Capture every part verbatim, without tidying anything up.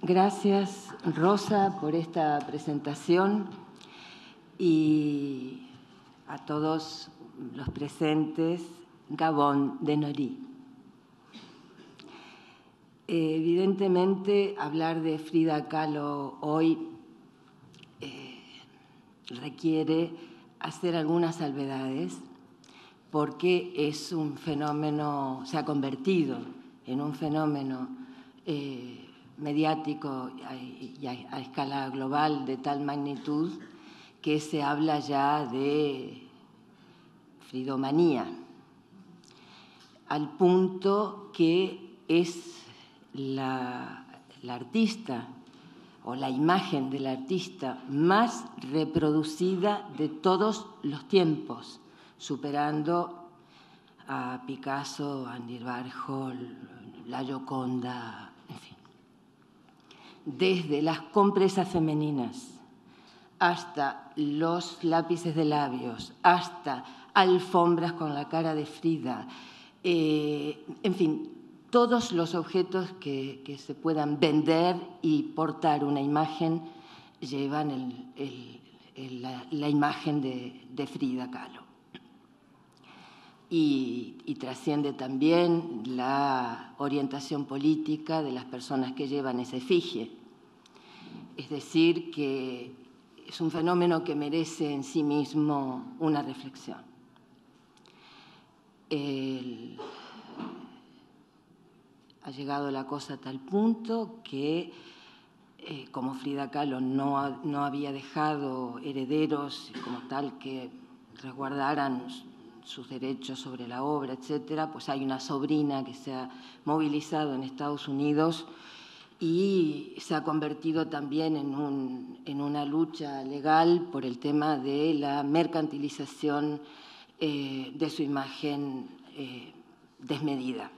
Gracias, Rosa, por esta presentación y a todos los presentes, Gabón de Nori. Evidentemente, hablar de Frida Kahlo hoy eh, requiere hacer algunas salvedades porque es un fenómeno, se ha convertido en un fenómeno eh, mediático y a, a escala global de tal magnitud que se habla ya de fridomanía, al punto que es la, la artista o la imagen del artista más reproducida de todos los tiempos, superando a Picasso, Andy Warhol, la Gioconda, en fin. Desde las compresas femeninas hasta los lápices de labios, hasta alfombras con la cara de Frida, eh, en fin, todos los objetos que, que se puedan vender y portar una imagen llevan el, el, el, la, la imagen de, de Frida Kahlo. Y, y trasciende también la orientación política de las personas que llevan esa efigie. Es decir, que es un fenómeno que merece en sí mismo una reflexión. El, ha llegado la cosa a tal punto que, eh, como Frida Kahlo no, ha, no había dejado herederos como tal que resguardaran sus derechos sobre la obra, etcétera, pues hay una sobrina que se ha movilizado en Estados Unidos y se ha convertido también en, un, en una lucha legal por el tema de la mercantilización eh, de su imagen eh, desmedida.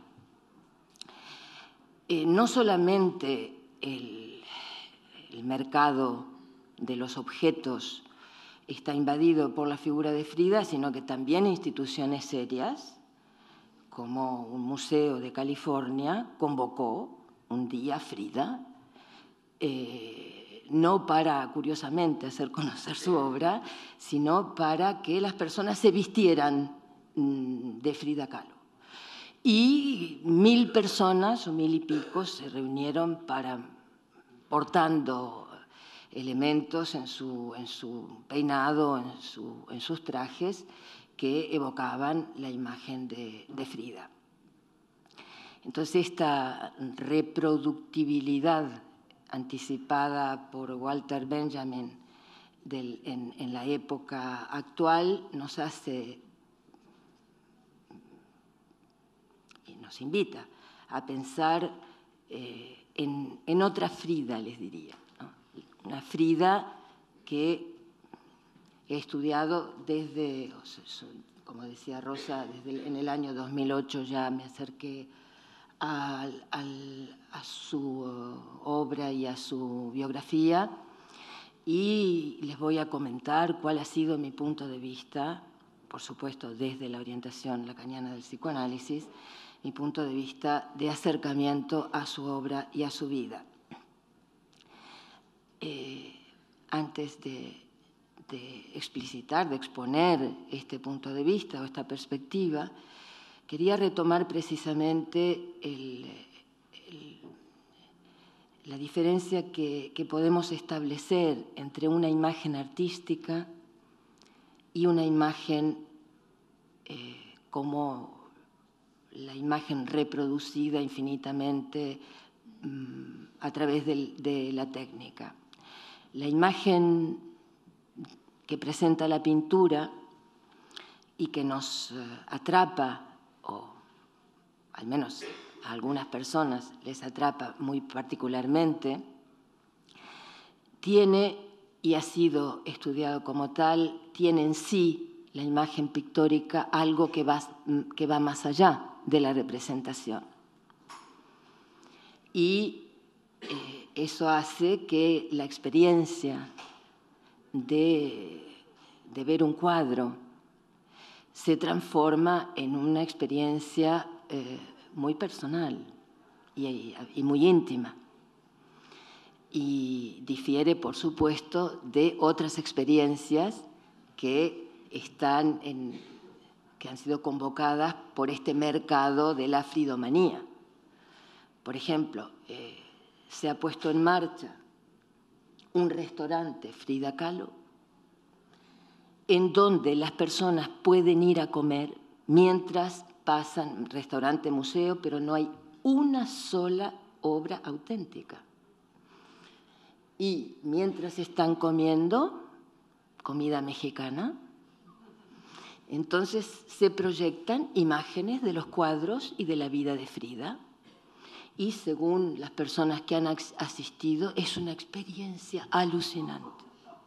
Eh, no solamente el, el mercado de los objetos está invadido por la figura de Frida, sino que también instituciones serias, como un museo de California, convocó un día Frida, eh, no para, curiosamente, hacer conocer su obra, sino para que las personas se vistieran mm, de Frida Kahlo. Y mil personas, o mil y pico, se reunieron para, portando elementos en su, en su peinado, en, su, en sus trajes, que evocaban la imagen de, de Frida. Entonces, esta reproductibilidad anticipada por Walter Benjamin del, en, en la época actual nos hace y nos invita a pensar eh, en, en otra Frida, les diría, ¿no? Una Frida que he estudiado desde, como decía Rosa, desde el, en el año dos mil ocho ya me acerqué al, al, a su obra y a su biografía y les voy a comentar cuál ha sido mi punto de vista, por supuesto desde la orientación lacaniana del psicoanálisis, mi punto de vista de acercamiento a su obra y a su vida. Eh, antes de, de explicitar, de exponer este punto de vista o esta perspectiva, quería retomar precisamente el, el, la diferencia que, que podemos establecer entre una imagen artística y una imagen eh, como la imagen reproducida infinitamente mmm, a través de, de la técnica. La imagen que presenta la pintura y que nos eh, atrapa, o al menos a algunas personas les atrapa muy particularmente, tiene, y ha sido estudiado como tal, tiene en sí la imagen pictórica algo que va, que va más allá de la representación. Y eh, eso hace que la experiencia de, de ver un cuadro se transforma en una experiencia eh, muy personal y, y muy íntima. y difiere, por supuesto, de otras experiencias que, están en, que han sido convocadas por este mercado de la fridomanía. Por ejemplo, eh, se ha puesto en marcha un restaurante Frida Kahlo en donde las personas pueden ir a comer mientras pasan, restaurante, museo, pero no hay una sola obra auténtica. Y mientras están comiendo comida mexicana, entonces se proyectan imágenes de los cuadros y de la vida de Frida. Y según las personas que han asistido, es una experiencia alucinante.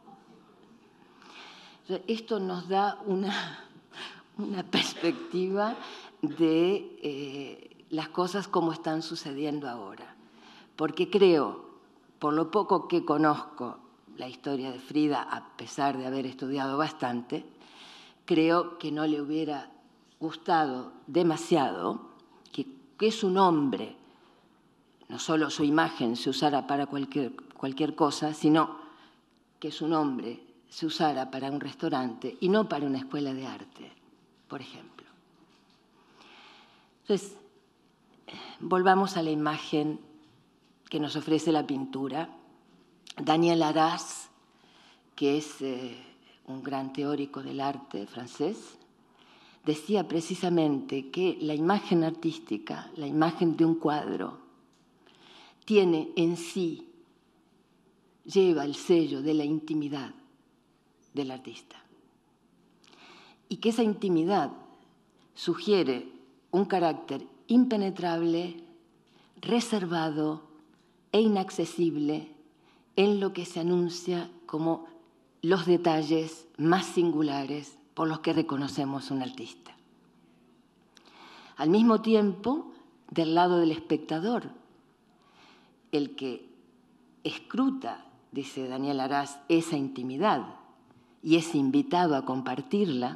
Esto nos da una, una perspectiva de eh, las cosas como están sucediendo ahora. Porque creo, por lo poco que conozco la historia de Frida, a pesar de haber estudiado bastante, creo que no le hubiera gustado demasiado que, que su nombre, no solo su imagen, se usara para cualquier, cualquier cosa, sino que su nombre se usara para un restaurante y no para una escuela de arte, por ejemplo. Entonces, volvamos a la imagen que nos ofrece la pintura. Daniel Arras, que es eh, un gran teórico del arte francés, decía precisamente que la imagen artística, la imagen de un cuadro, tiene en sí, lleva el sello de la intimidad del artista. Y que esa intimidad sugiere un carácter impenetrable, reservado e inaccesible en lo que se anuncia como los detalles más singulares por los que reconocemos un artista. Al mismo tiempo, del lado del espectador, el que escruta, dice Daniel Arras, esa intimidad y es invitado a compartirla,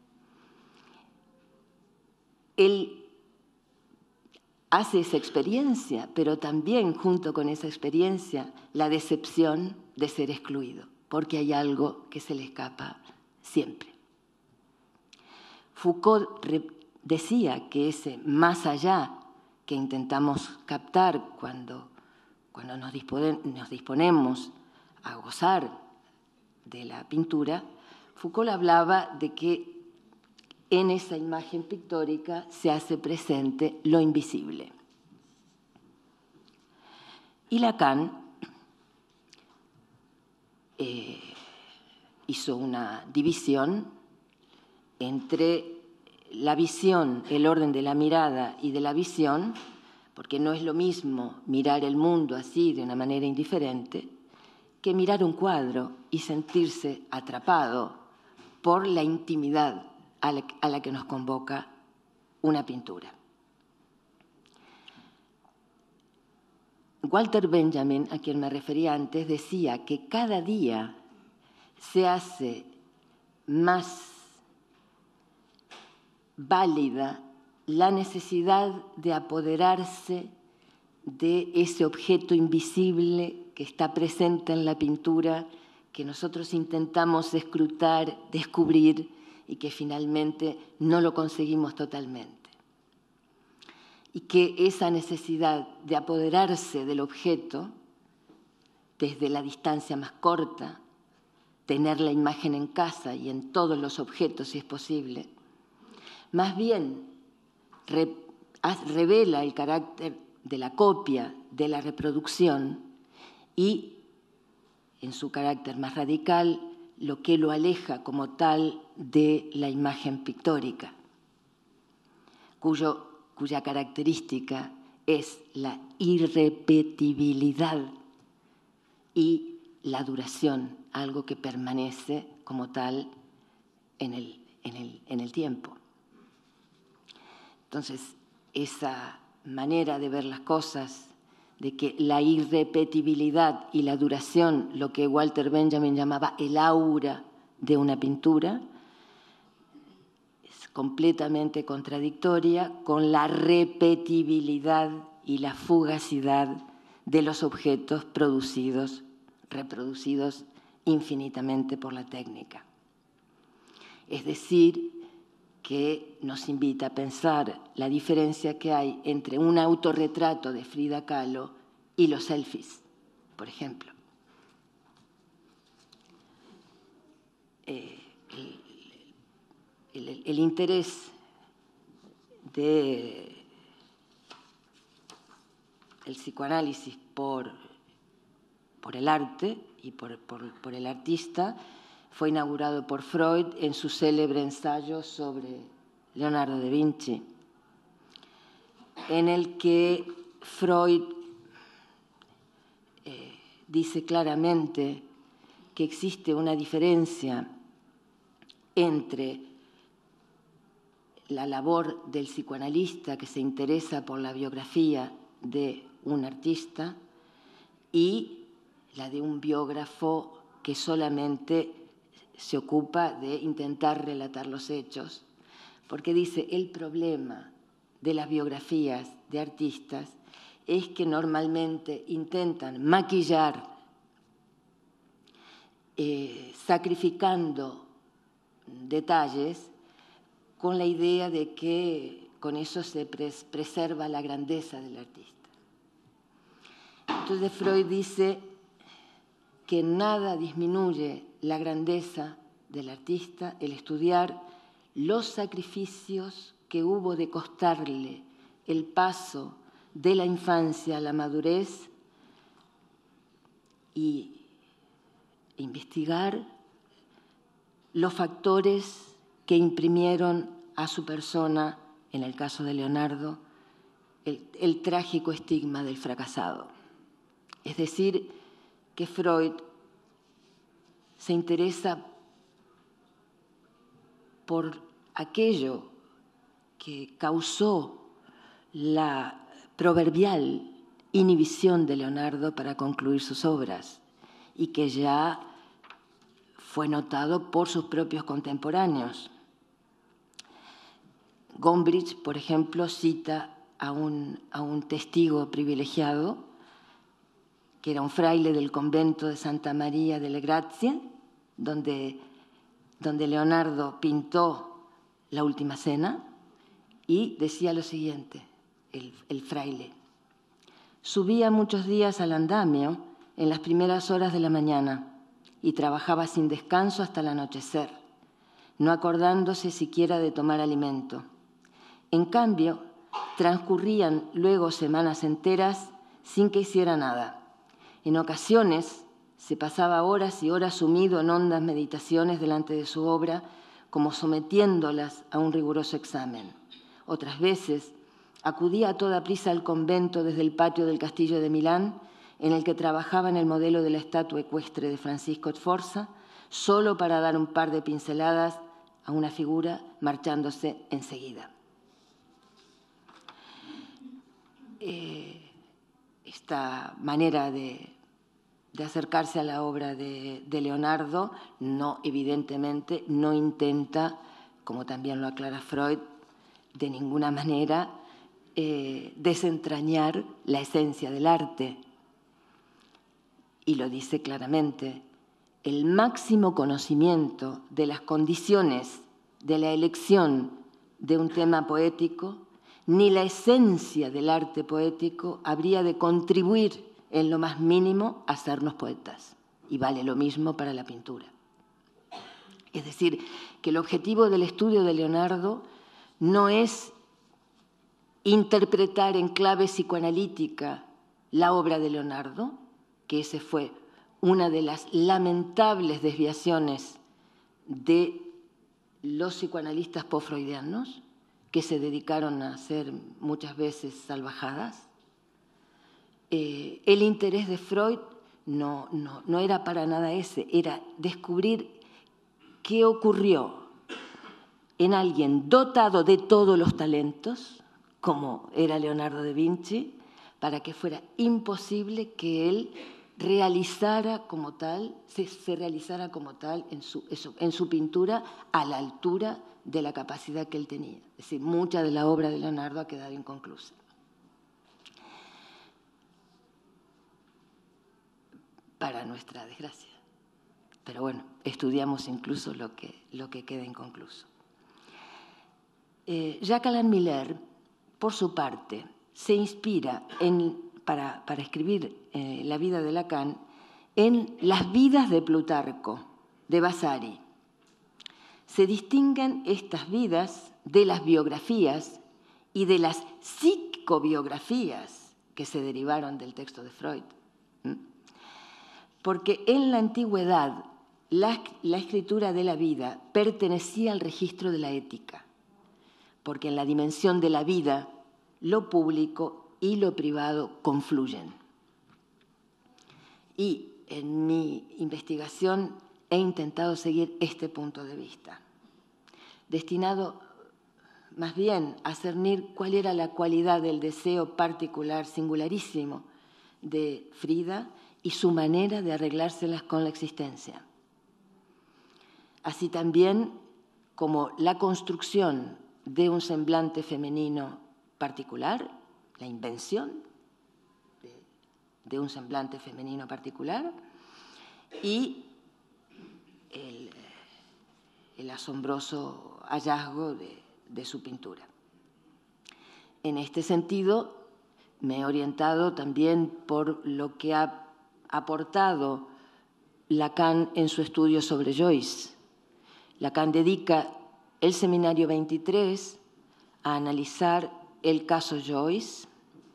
él hace esa experiencia, pero también junto con esa experiencia la decepción de ser excluido, porque hay algo que se le escapa siempre. Foucault decía que ese más allá que intentamos captar cuando, cuando nos, dispone, nos disponemos a gozar de la pintura, Foucault hablaba de que en esa imagen pictórica se hace presente lo invisible. Y Lacan eh, hizo una división entre la visión, el orden de la mirada y de la visión, porque no es lo mismo mirar el mundo así de una manera indiferente que mirar un cuadro y sentirse atrapado por la intimidad a la, a la que nos convoca una pintura. Walter Benjamin, a quien me refería antes, decía que cada día se hace más válida la necesidad de apoderarse de ese objeto invisible que está presente en la pintura, que nosotros intentamos escrutar, descubrir y que finalmente no lo conseguimos totalmente. Y que esa necesidad de apoderarse del objeto desde la distancia más corta, tener la imagen en casa y en todos los objetos si es posible, más bien re, revela el carácter de la copia, de la reproducción y, en su carácter más radical, lo que lo aleja como tal de la imagen pictórica, cuyo, cuya característica es la irrepetibilidad y la duración, algo que permanece como tal en el, en el, en el tiempo. Entonces, esa manera de ver las cosas, de que la irrepetibilidad y la duración, lo que Walter Benjamin llamaba el aura de una pintura, es completamente contradictoria con la repetibilidad y la fugacidad de los objetos producidos, reproducidos infinitamente por la técnica. Es decir, que nos invita a pensar la diferencia que hay entre un autorretrato de Frida Kahlo y los selfies, por ejemplo. Eh, el, el, el interés del psicoanálisis por, por el arte y por, por, por el artista fue inaugurado por Freud en su célebre ensayo sobre Leonardo da Vinci, en el que Freud eh, dice claramente que existe una diferencia entre la labor del psicoanalista que se interesa por la biografía de un artista y la de un biógrafo que solamente se ocupa de intentar relatar los hechos, porque dice el problema de las biografías de artistas es que normalmente intentan maquillar, eh, sacrificando detalles con la idea de que con eso se pres preserva la grandeza del artista. Entonces Freud dice que nada disminuye la grandeza del artista, el estudiar los sacrificios que hubo de costarle el paso de la infancia a la madurez y investigar los factores que imprimieron a su persona, en el caso de Leonardo, el, el trágico estigma del fracasado. Es decir, que Freud se interesa por aquello que causó la proverbial inhibición de Leonardo para concluir sus obras y que ya fue notado por sus propios contemporáneos. Gombrich, por ejemplo, cita a un, a un testigo privilegiado, que era un fraile del convento de Santa María delle Grazie, donde, donde Leonardo pintó La Última Cena, y decía lo siguiente, el, el fraile: subía muchos días al andamio en las primeras horas de la mañana y trabajaba sin descanso hasta el anochecer, no acordándose siquiera de tomar alimento. En cambio, transcurrían luego semanas enteras sin que hiciera nada. En ocasiones se pasaba horas y horas sumido en hondas meditaciones delante de su obra, como sometiéndolas a un riguroso examen. Otras veces acudía a toda prisa al convento desde el patio del castillo de Milán, en el que trabajaba en el modelo de la estatua ecuestre de Francisco Sforza, solo para dar un par de pinceladas a una figura, marchándose enseguida. Eh, esta manera de, de acercarse a la obra de, de Leonardo no, evidentemente, no intenta, como también lo aclara Freud, de ninguna manera eh, desentrañar la esencia del arte. Y lo dice claramente: el máximo conocimiento de las condiciones de la elección de un tema poético, ni la esencia del arte poético habría de contribuir en lo más mínimo a hacernos poetas. Y vale lo mismo para la pintura. Es decir, que el objetivo del estudio de Leonardo no es interpretar en clave psicoanalítica la obra de Leonardo, que esa fue una de las lamentables desviaciones de los psicoanalistas post-freudianos, que se dedicaron a hacer muchas veces salvajadas. Eh, el interés de Freud no, no, no era para nada ese, era descubrir qué ocurrió en alguien dotado de todos los talentos, como era Leonardo da Vinci, para que fuera imposible que él realizara como tal, se, se realizara como tal en su, eso, en su pintura a la altura de la capacidad que él tenía. Es decir, mucha de la obra de Leonardo ha quedado inconclusa. para nuestra desgracia. Pero bueno, estudiamos incluso lo que, lo que queda inconcluso. Eh, Jacques Alain Miller, por su parte, se inspira en, para, para escribir eh, la vida de Lacan en las vidas de Plutarco, de Vasari. Se distinguen estas vidas de las biografías y de las psicobiografías que se derivaron del texto de Freud. ¿Mm? Porque en la antigüedad la, la escritura de la vida pertenecía al registro de la ética, porque en la dimensión de la vida lo público y lo privado confluyen. Y en mi investigación he intentado seguir este punto de vista, destinado más bien a cernir cuál era la cualidad del deseo particular, singularísimo, de Frida y su manera de arreglárselas con la existencia. Así también como la construcción de un semblante femenino particular, la invención de, de un semblante femenino particular y el, el asombroso hallazgo de, de su pintura. En este sentido, me he orientado también por lo que ha aportado Lacan en su estudio sobre Joyce. Lacan dedica el seminario veintitrés a analizar el caso Joyce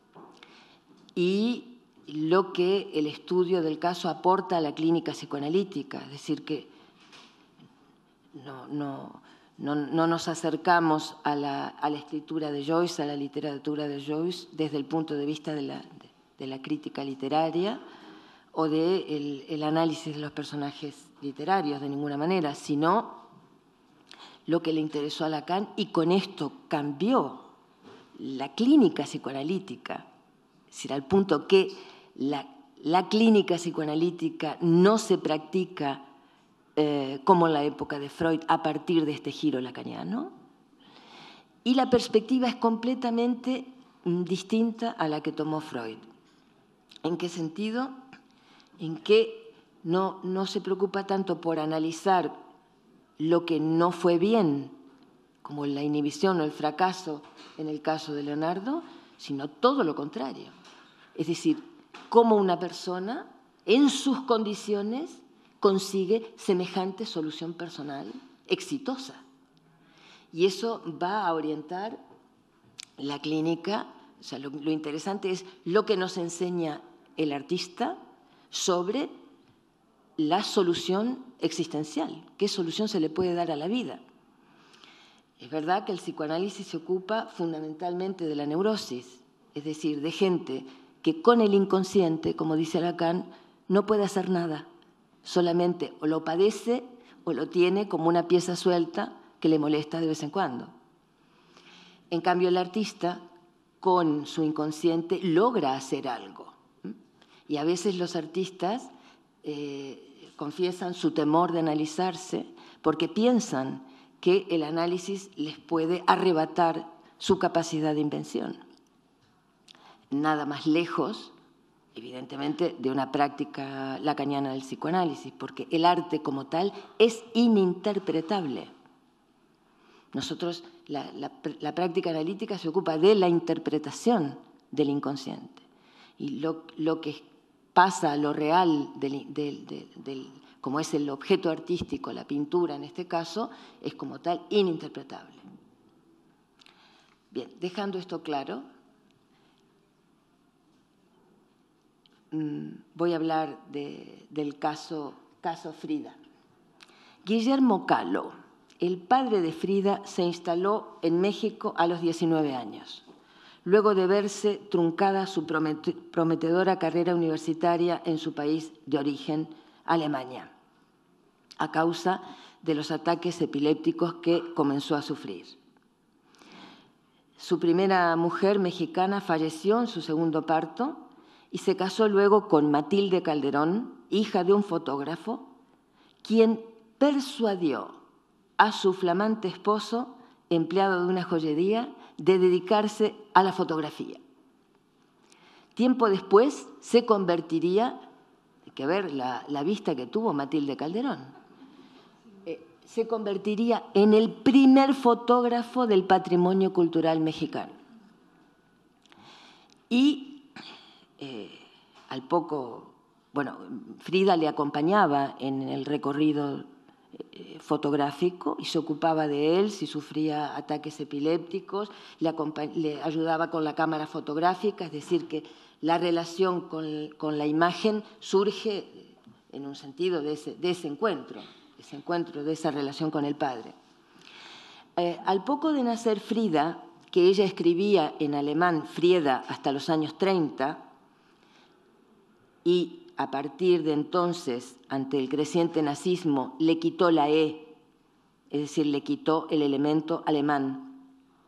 y lo que el estudio del caso aporta a la clínica psicoanalítica, es decir, que no, no, no, no nos acercamos a la, a la escritura de Joyce, a la literatura de Joyce, desde el punto de vista de la, de, de la crítica literaria o del de el análisis de los personajes literarios, de ninguna manera, sino lo que le interesó a Lacan, y con esto cambió la clínica psicoanalítica, es decir, al punto que la, la clínica psicoanalítica no se practica eh, como en la época de Freud a partir de este giro lacaniano, y la perspectiva es completamente distinta a la que tomó Freud. ¿En qué sentido? En que no, no se preocupa tanto por analizar lo que no fue bien, como la inhibición o el fracaso en el caso de Leonardo, sino todo lo contrario. Es decir, cómo una persona, en sus condiciones, consigue semejante solución personal exitosa. Y eso va a orientar la clínica. O sea, lo, lo interesante es lo que nos enseña el artista sobre la solución existencial. ¿Qué solución se le puede dar a la vida? Es verdad que el psicoanálisis se ocupa fundamentalmente de la neurosis, es decir, de gente que con el inconsciente, como dice Lacan, no puede hacer nada, solamente o lo padece o lo tiene como una pieza suelta que le molesta de vez en cuando. En cambio, el artista, con su inconsciente, logra hacer algo. Y a veces los artistas eh, confiesan su temor de analizarse porque piensan que el análisis les puede arrebatar su capacidad de invención. Nada más lejos, evidentemente, de una práctica lacaniana del psicoanálisis, porque el arte como tal es ininterpretable. Nosotros, la, la, la práctica analítica se ocupa de la interpretación del inconsciente. Y lo, lo que pasa a lo real, del, del, del, del, como es el objeto artístico, la pintura en este caso, es como tal ininterpretable. Bien, dejando esto claro, voy a hablar de, del caso, caso Frida. Guillermo Kahlo, el padre de Frida, se instaló en México a los diecinueve años, luego de verse truncada su prometedora carrera universitaria en su país de origen, Alemania, a causa de los ataques epilépticos que comenzó a sufrir. Su primera mujer mexicana falleció en su segundo parto y se casó luego con Matilde Calderón, hija de un fotógrafo, quien persuadió a su flamante esposo, empleado de una joyería, de dedicarse a la fotografía. Tiempo después se convertiría, que ver la, la vista que tuvo Matilde Calderón. Eh, se convertiría en el primer fotógrafo del patrimonio cultural mexicano. Y eh, al poco, bueno, Frida le acompañaba en el recorrido eh, fotográfico y se ocupaba de él si sufría ataques epilépticos, le, le ayudaba con la cámara fotográfica, es decir, que la relación con, con la imagen surge en un sentido de ese, de ese encuentro, ese encuentro, de esa relación con el padre. Eh, al poco de nacer Frida, que ella escribía en alemán Frieda hasta los años treinta, y a partir de entonces, ante el creciente nazismo, le quitó la E, es decir, le quitó el elemento alemán.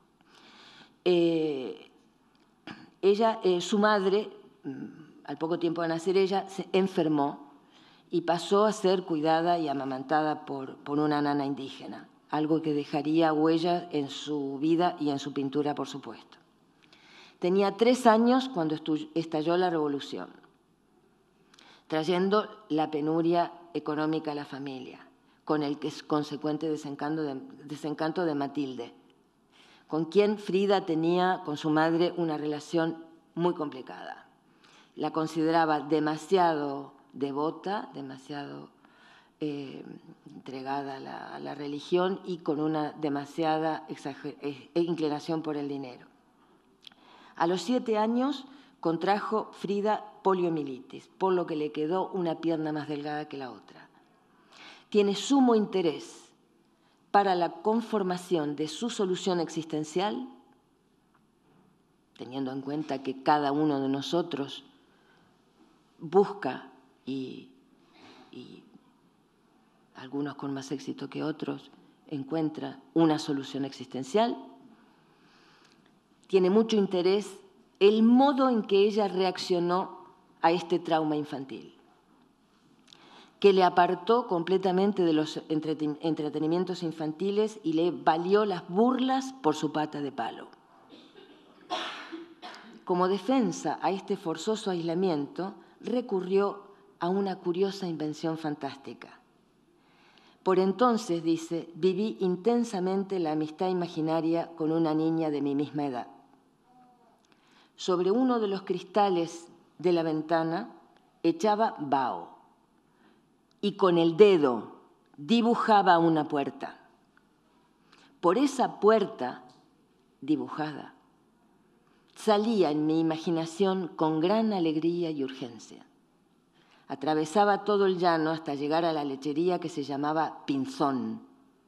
Eh, ella, eh, su madre, al poco tiempo de nacer ella, se enfermó y pasó a ser cuidada y amamantada por, por una nana indígena, algo que dejaría huella en su vida y en su pintura, por supuesto. Tenía tres años cuando estalló la revolución, trayendo la penuria económica a la familia, con el consecuente desencanto de, desencanto de Matilde, con quien Frida tenía con su madre una relación muy complicada. La consideraba demasiado devota, demasiado eh, entregada a la, a la religión y con una demasiada eh, inclinación por el dinero. A los siete años contrajo Frida poliomielitis, por lo que le quedó una pierna más delgada que la otra. Tiene sumo interés para la conformación de su solución existencial, teniendo en cuenta que cada uno de nosotros busca, y, y algunos con más éxito que otros, encuentra una solución existencial. Tiene mucho interés el modo en que ella reaccionó a este trauma infantil, que le apartó completamente de los entretenimientos infantiles y le valió las burlas por su pata de palo. Como defensa a este forzoso aislamiento, recurrió a una curiosa invención fantástica. Por entonces, dice, viví intensamente la amistad imaginaria con una niña de mi misma edad. Sobre uno de los cristales de la ventana echaba vaho y con el dedo dibujaba una puerta. Por esa puerta dibujada salía en mi imaginación con gran alegría y urgencia. Atravesaba todo el llano hasta llegar a la lechería que se llamaba Pinzón.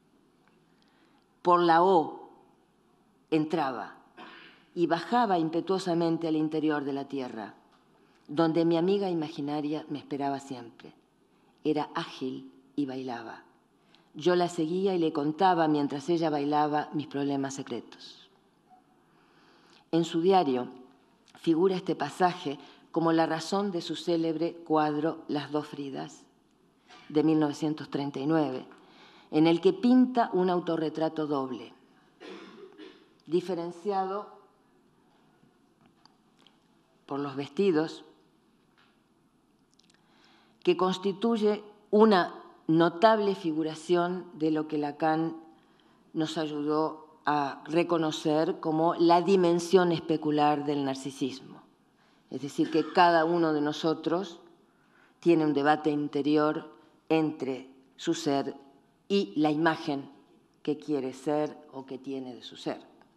Por la O entraba y bajaba impetuosamente al interior de la tierra, donde mi amiga imaginaria me esperaba siempre. Era ágil y bailaba. Yo la seguía y le contaba mientras ella bailaba mis problemas secretos. En su diario figura este pasaje como la razón de su célebre cuadro Las dos Fridas, de mil novecientos treinta y nueve, en el que pinta un autorretrato doble, diferenciado por los vestidos, que constituye una notable figuración de lo que Lacan nos ayudó a reconocer como la dimensión especular del narcisismo. Es decir, que cada uno de nosotros tiene un debate interior entre su ser y la imagen que quiere ser o que tiene de su ser.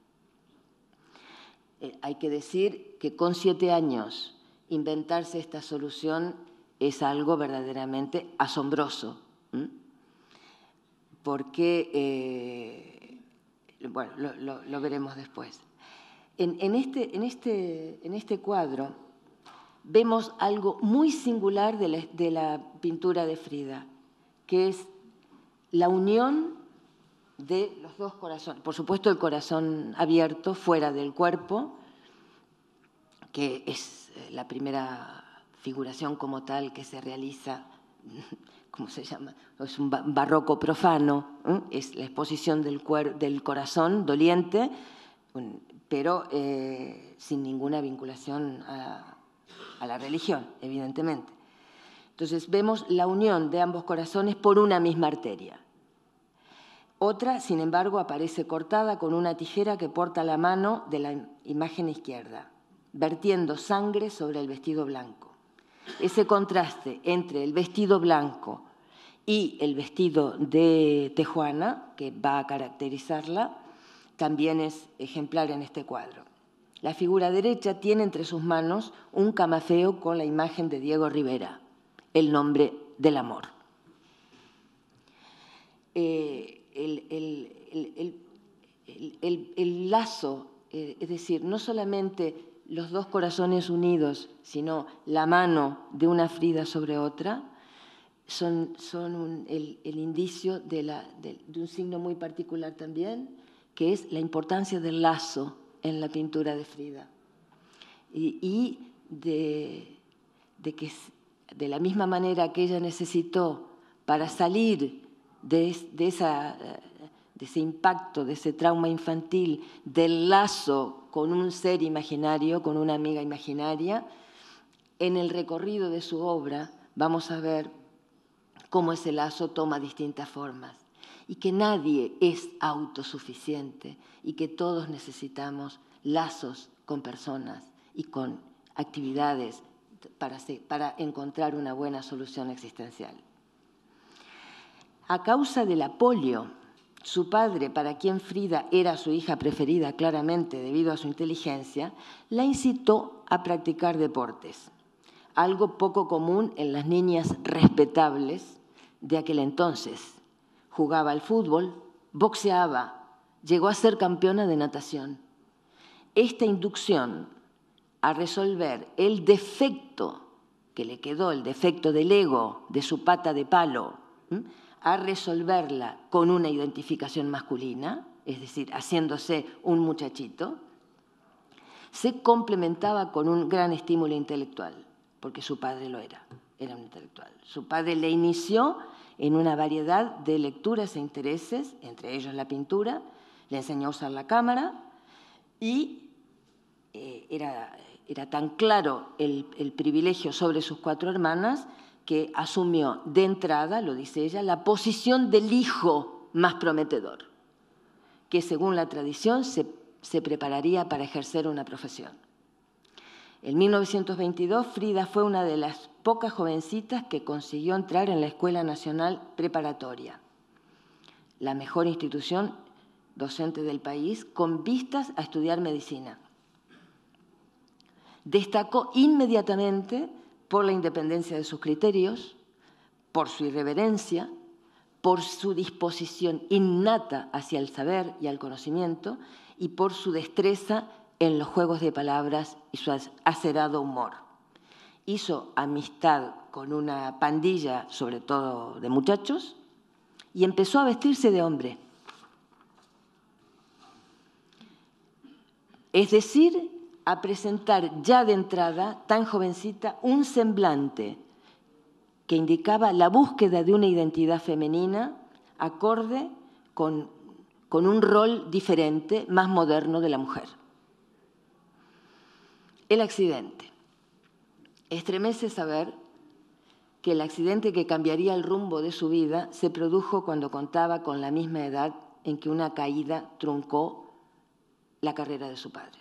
Eh, hay que decir que con siete años inventarse esta solución es algo verdaderamente asombroso, ¿m? porque, eh, bueno, lo, lo, lo veremos después. En, en, este, en, este, en este cuadro vemos algo muy singular de la, de la pintura de Frida, que es la unión de los dos corazones. Por supuesto, el corazón abierto, fuera del cuerpo, que es la primera figuración como tal que se realiza, ¿cómo se llama? Es un barroco profano, ¿eh? Es la exposición del, del corazón doliente, pero eh, sin ninguna vinculación a, a la religión, evidentemente. Entonces vemos la unión de ambos corazones por una misma arteria. Otra, sin embargo, aparece cortada con una tijera que porta la mano de la imagen izquierda, vertiendo sangre sobre el vestido blanco. Ese contraste entre el vestido blanco y el vestido de tejuana, que va a caracterizarla, también es ejemplar en este cuadro. La figura derecha tiene entre sus manos un camafeo con la imagen de Diego Rivera, el nombre del amor. Eh, el, el, el, el, el, el lazo, eh, es decir, no solamente los dos corazones unidos, sino la mano de una Frida sobre otra, son, son un, el, el indicio de, la, de, de un signo muy particular también, que es la importancia del lazo en la pintura de Frida. Y, y de, de que de la misma manera que ella necesitó para salir de, de, esa, de ese impacto, de ese trauma infantil, del lazo con un ser imaginario, con una amiga imaginaria, en el recorrido de su obra vamos a ver cómo ese lazo toma distintas formas y que nadie es autosuficiente y que todos necesitamos lazos con personas y con actividades para, para encontrar una buena solución existencial. A causa de la polio, su padre, para quien Frida era su hija preferida claramente debido a su inteligencia, la incitó a practicar deportes, algo poco común en las niñas respetables de aquel entonces. Jugaba al fútbol, boxeaba, llegó a ser campeona de natación. Esta inducción a resolver el defecto que le quedó, el defecto del ego, de su pata de palo, ¿m? a resolverla con una identificación masculina, es decir, haciéndose un muchachito, se complementaba con un gran estímulo intelectual, porque su padre lo era, era un intelectual. Su padre le inició en una variedad de lecturas e intereses, entre ellos la pintura, le enseñó a usar la cámara y eh, era, era tan claro el, el privilegio sobre sus cuatro hermanas que asumió de entrada, lo dice ella, la posición del hijo más prometedor, que según la tradición se, se prepararía para ejercer una profesión. En mil novecientos veintidós, Frida fue una de las pocas jovencitas que consiguió entrar en la Escuela Nacional Preparatoria, la mejor institución docente del país, con vistas a estudiar medicina. Destacó inmediatamente por la independencia de sus criterios, por su irreverencia, por su disposición innata hacia el saber y al conocimiento y por su destreza en los juegos de palabras y su acerado humor. Hizo amistad con una pandilla, sobre todo de muchachos, y empezó a vestirse de hombre. Es decir, a presentar ya de entrada, tan jovencita, un semblante que indicaba la búsqueda de una identidad femenina acorde con, con un rol diferente, más moderno de la mujer. El accidente. Estremece saber que el accidente que cambiaría el rumbo de su vida se produjo cuando contaba con la misma edad en que una caída truncó la carrera de su padre.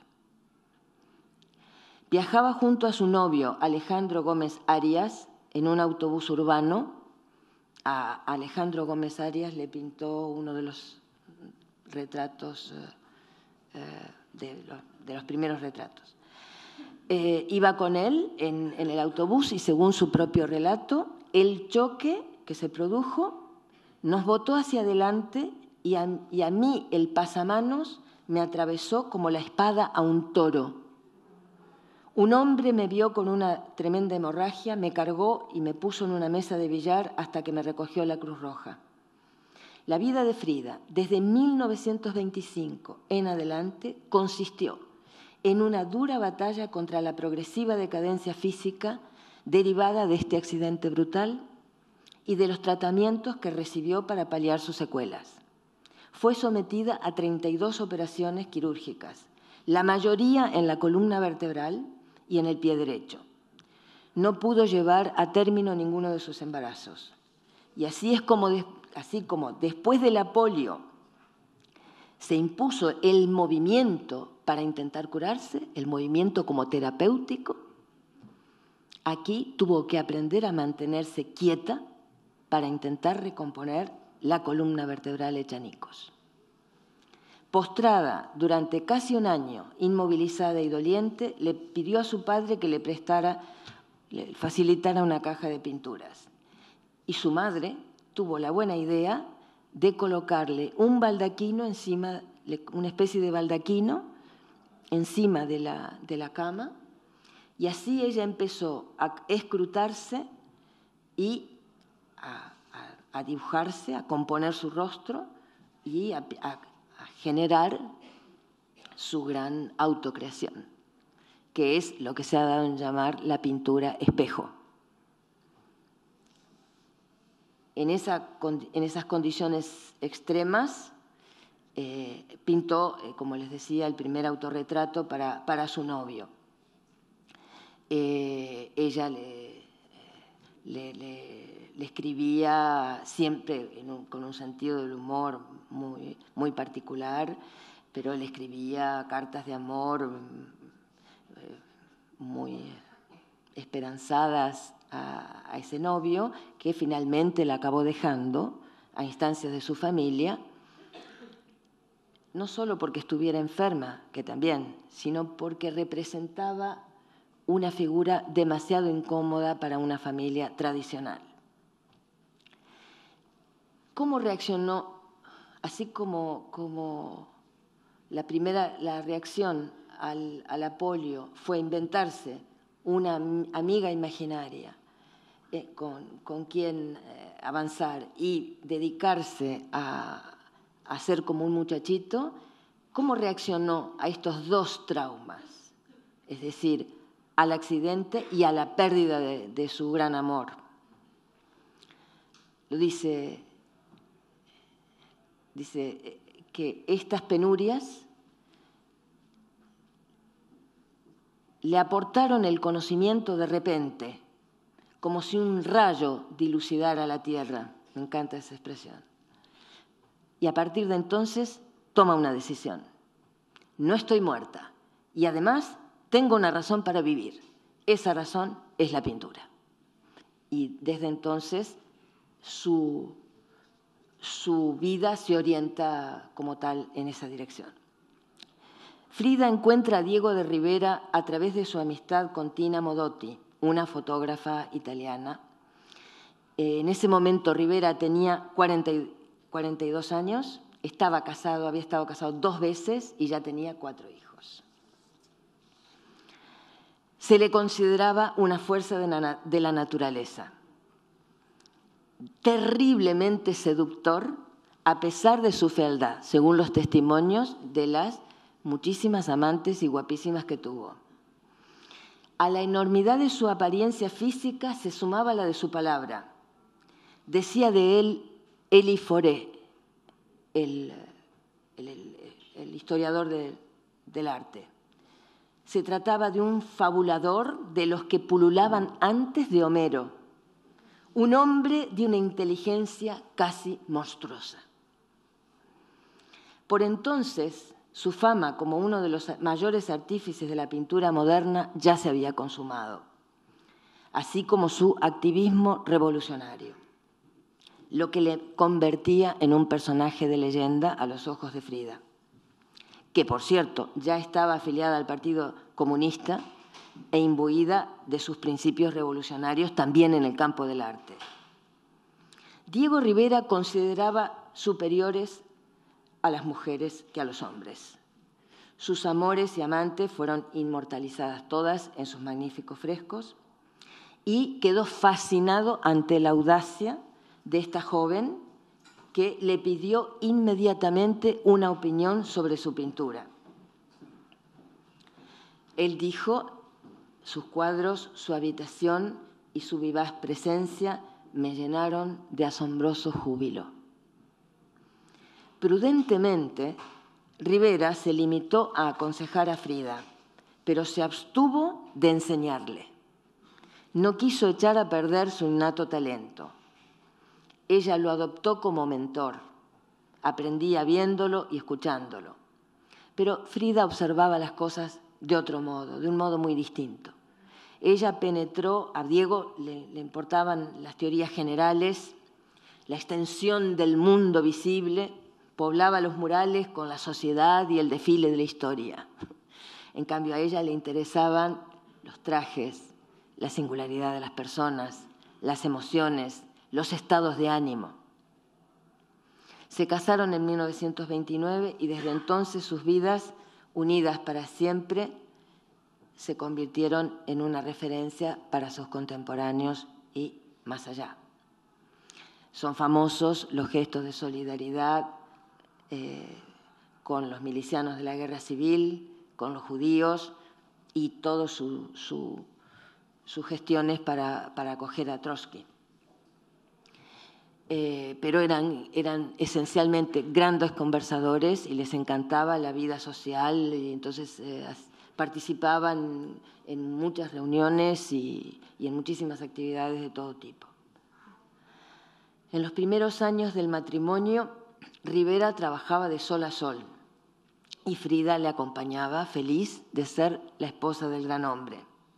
Viajaba junto a su novio Alejandro Gómez Arias en un autobús urbano. A Alejandro Gómez Arias le pintó uno de los retratos, eh, de, los, de los primeros retratos. Eh, iba con él en, en el autobús y según su propio relato, el choque que se produjo nos botó hacia adelante y a, y a mí el pasamanos me atravesó como la espada a un toro. Un hombre me vio con una tremenda hemorragia, me cargó y me puso en una mesa de billar hasta que me recogió la Cruz Roja. La vida de Frida, desde mil novecientos veinticinco en adelante, consistió en una dura batalla contra la progresiva decadencia física derivada de este accidente brutal y de los tratamientos que recibió para paliar sus secuelas. Fue sometida a treinta y dos operaciones quirúrgicas, la mayoría en la columna vertebral y en el pie derecho. no pudo llevar a término ninguno de sus embarazos. Y así es como, de, así como después de la polio se impuso el movimiento para intentar curarse, el movimiento como terapéutico, aquí tuvo que aprender a mantenerse quieta para intentar recomponer la columna vertebral hecha añicos. Postrada durante casi un año, inmovilizada y doliente, le pidió a su padre que le prestara, le facilitara una caja de pinturas. Y su madre tuvo la buena idea de colocarle un baldaquino encima, una especie de baldaquino encima de la, de la cama, y así ella empezó a escrutarse y a, a, a dibujarse, a componer su rostro y a, a, a generar su gran autocreación, que es lo que se ha dado en llamar la pintura espejo. En, esa, en esas condiciones extremas, eh, pintó, eh, como les decía, el primer autorretrato para, para su novio. Eh, ella le, le, le, le escribía siempre en un, con un sentido del humor muy, muy particular, pero le escribía cartas de amor eh, muy esperanzadas a, a ese novio, que finalmente la acabó dejando a instancias de su familia, no solo porque estuviera enferma, que también, sino porque representaba una figura demasiado incómoda para una familia tradicional. ¿Cómo reaccionó? Así como, como la primera la reacción al, a la polio fue inventarse una amiga imaginaria eh, con, con quien eh, avanzar y dedicarse a, a ser como un muchachito, ¿cómo reaccionó a estos dos traumas? Es decir, al accidente y a la pérdida de, de su gran amor. Lo dice, dice que estas penurias le aportaron el conocimiento de repente, como si un rayo dilucidara la tierra. Me encanta esa expresión. Y a partir de entonces toma una decisión. No estoy muerta y además tengo una razón para vivir. Esa razón es la pintura. Y desde entonces su, su vida se orienta como tal en esa dirección. Frida encuentra a Diego de Rivera a través de su amistad con Tina Modotti, una fotógrafa italiana. En ese momento Rivera tenía cuarenta y dos años, estaba casado, había estado casado dos veces y ya tenía cuatro hijos. Se le consideraba una fuerza de la naturaleza, terriblemente seductor a pesar de su fealdad, según los testimonios de las muchísimas amantes y guapísimas que tuvo. A la enormidad de su apariencia física se sumaba la de su palabra. Decía de él Elie Forêt, el, el, el, el historiador de, del arte. Se trataba de un fabulador de los que pululaban antes de Homero, un hombre de una inteligencia casi monstruosa. Por entonces, su fama como uno de los mayores artífices de la pintura moderna ya se había consumado, así como su activismo revolucionario, lo que le convertía en un personaje de leyenda a los ojos de Frida, que, por cierto, ya estaba afiliada al Partido Comunista e imbuida de sus principios revolucionarios también en el campo del arte. Diego Rivera consideraba superiores a las mujeres que a los hombres. Sus amores y amantes fueron inmortalizadas todas en sus magníficos frescos y quedó fascinado ante la audacia de esta joven que le pidió inmediatamente una opinión sobre su pintura. Él dijo, sus cuadros, su habitación y su vivaz presencia me llenaron de asombroso júbilo. Prudentemente, Rivera se limitó a aconsejar a Frida, pero se abstuvo de enseñarle. no quiso echar a perder su innato talento. Ella lo adoptó como mentor. Aprendía viéndolo y escuchándolo. Pero Frida observaba las cosas de otro modo, de un modo muy distinto. Ella penetró, a Diego le, le importaban las teorías generales, la extensión del mundo visible, poblaba los murales con la sociedad y el desfile de la historia. En cambio, a ella le interesaban los trajes, la singularidad de las personas, las emociones, los estados de ánimo. Se casaron en mil novecientos veintinueve y desde entonces sus vidas, unidas para siempre, se convirtieron en una referencia para sus contemporáneos y más allá. Son famosos los gestos de solidaridad eh, con los milicianos de la guerra civil, con los judíos y todas sus su, su gestiones para, para acoger a Trotsky. Eh, pero eran, eran esencialmente grandes conversadores y les encantaba la vida social y entonces eh, participaban en muchas reuniones y, y en muchísimas actividades de todo tipo. En los primeros años del matrimonio, Rivera trabajaba de sol a sol y Frida le acompañaba, feliz de ser la esposa del gran hombre.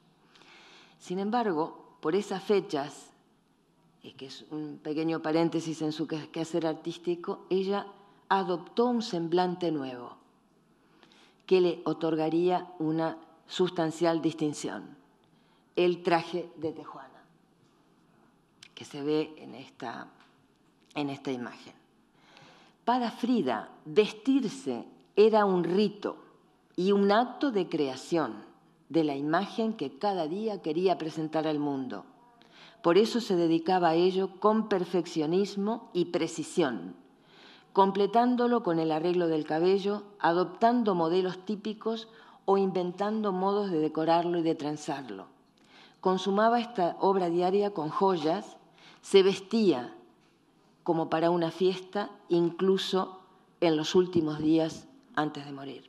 Sin embargo, por esas fechas, que es un pequeño paréntesis en su quehacer artístico, ella adoptó un semblante nuevo que le otorgaría una sustancial distinción, el traje de tejuana, que se ve en esta, en esta imagen. Para Frida, vestirse era un rito y un acto de creación de la imagen que cada día quería presentar al mundo. Por eso se dedicaba a ello con perfeccionismo y precisión, completándolo con el arreglo del cabello, adoptando modelos típicos o inventando modos de decorarlo y de trenzarlo. Consumaba esta obra diaria con joyas, se vestía como para una fiesta, incluso en los últimos días antes de morir.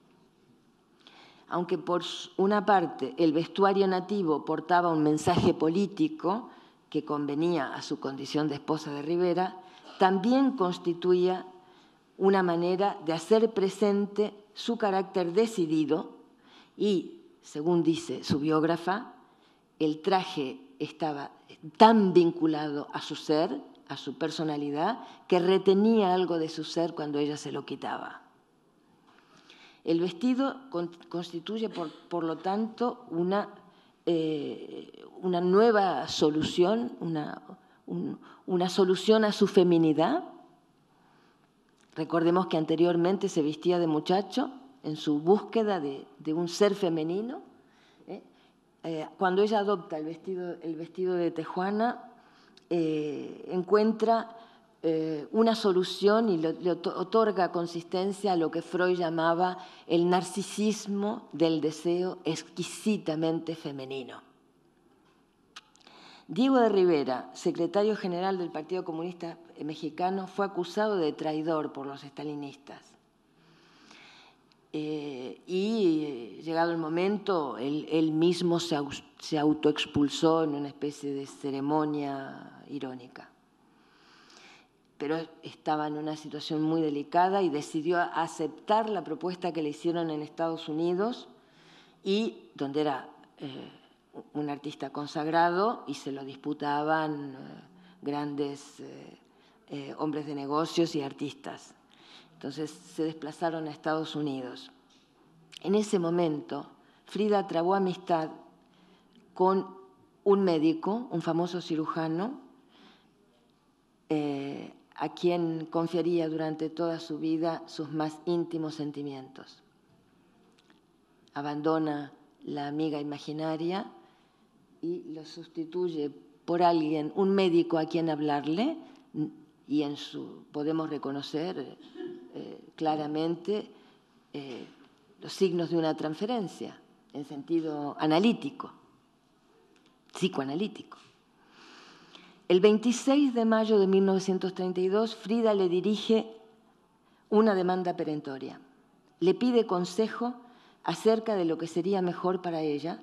Aunque por una parte el vestuario nativo portaba un mensaje político que convenía a su condición de esposa de Rivera, también constituía una manera de hacer presente su carácter decidido y, según dice su biógrafa, el traje estaba tan vinculado a su ser, a su personalidad, que retenía algo de su ser cuando ella se lo quitaba. El vestido constituye, por, por lo tanto, una, eh, una nueva solución, una, un, una solución a su feminidad. Recordemos que anteriormente se vestía de muchacho en su búsqueda de, de un ser femenino. ¿eh? Eh, cuando ella adopta el vestido, el vestido de tejuana, eh, encuentra eh, una solución y le, le otorga consistencia a lo que Freud llamaba el narcisismo del deseo exquisitamente femenino. Diego de Rivera, secretario general del Partido Comunista Mexicano, fue acusado de traidor por los estalinistas. Eh, y eh, llegado el momento, él, él mismo se, se autoexpulsó en una especie de ceremonia irónica. Pero estaba en una situación muy delicada y decidió aceptar la propuesta que le hicieron en Estados Unidos, y donde era eh, un artista consagrado y se lo disputaban eh, grandes eh, eh, hombres de negocios y artistas. Entonces se desplazaron a Estados Unidos. En ese momento, Frida trabó amistad con un médico, un famoso cirujano, eh, a quien confiaría durante toda su vida sus más íntimos sentimientos. Abandona la amiga imaginaria y lo sustituye por alguien, un médico a quien hablarle, y en su, podemos reconocer eh, claramente eh, los signos de una transferencia en sentido analítico, psicoanalítico. El veintiséis de mayo de mil novecientos treinta y dos, Frida le dirige una demanda perentoria. Le pide consejo acerca de lo que sería mejor para ella,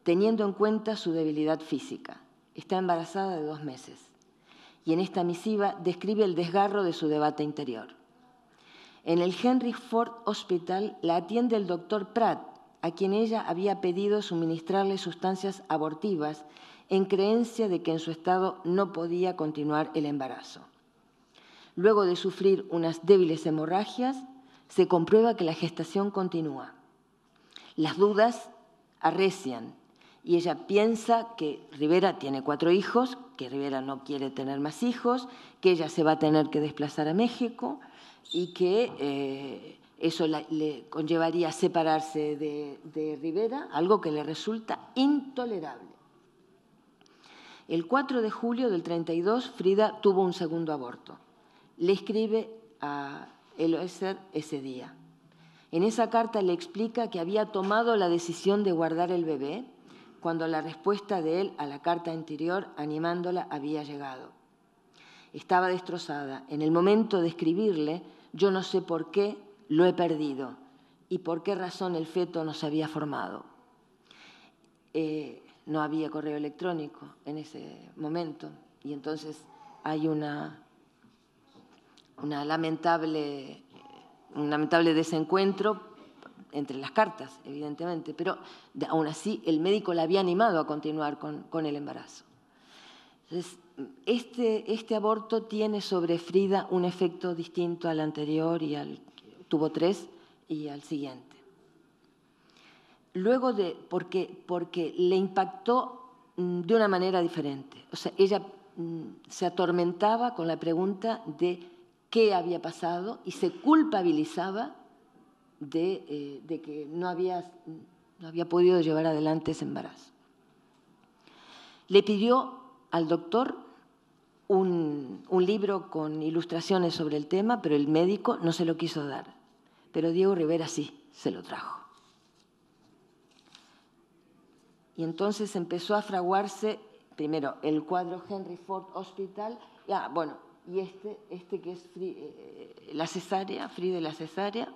teniendo en cuenta su debilidad física. Está embarazada de dos meses. Y en esta misiva describe el desgarro de su debate interior. En el Henry Ford Hospital la atiende el doctor Pratt, a quien ella había pedido suministrarle sustancias abortivas en creencia de que en su estado no podía continuar el embarazo. Luego de sufrir unas débiles hemorragias, se comprueba que la gestación continúa. Las dudas arrecian y ella piensa que Rivera tiene cuatro hijos, que Rivera no quiere tener más hijos, que ella se va a tener que desplazar a México y que eh, eso la, le conllevaría separarse de, de Rivera, algo que le resulta intolerable. El cuatro de julio del treinta y dos, Frida tuvo un segundo aborto. Le escribe a Eliezer ese día. En esa carta le explica que había tomado la decisión de guardar el bebé cuando la respuesta de él a la carta anterior, animándola, había llegado. Estaba destrozada. En el momento de escribirle, yo no sé por qué lo he perdido y por qué razón el feto no se había formado. Eh, no había correo electrónico en ese momento y entonces hay una, una lamentable, un lamentable desencuentro entre las cartas, evidentemente, pero de, aún así el médico la había animado a continuar con, con el embarazo. Entonces, este, este aborto tiene sobre Frida un efecto distinto al anterior, y al, tuvo tres, y al siguiente. Luego de, porque, porque le impactó de una manera diferente. O sea, ella se atormentaba con la pregunta de qué había pasado y se culpabilizaba de, eh, de que no había, no había podido llevar adelante ese embarazo. Le pidió al doctor un, un libro con ilustraciones sobre el tema, pero el médico no se lo quiso dar. Pero Diego Rivera sí, se lo trajo. Y entonces empezó a fraguarse, primero, el cuadro Henry Ford Hospital, ah, bueno, y este, este que es Frida, eh, la cesárea, Frida y la cesárea,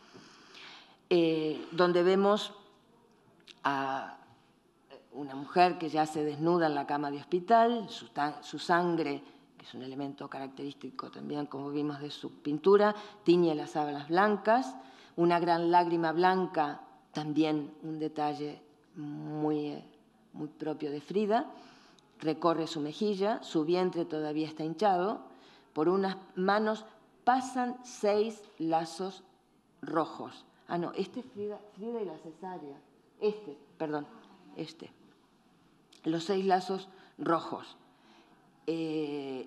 eh, donde vemos a una mujer que ya se desnuda en la cama de hospital, su, su sangre, que es un elemento característico también, como vimos, de su pintura, tiñe las sábanas blancas, una gran lágrima blanca, también un detalle muy, muy propio de Frida, recorre su mejilla, su vientre todavía está hinchado, por unas manos pasan seis lazos rojos. Ah, no, este es Frida, Frida y la cesárea. Este, perdón, este. Los seis lazos rojos. Eh,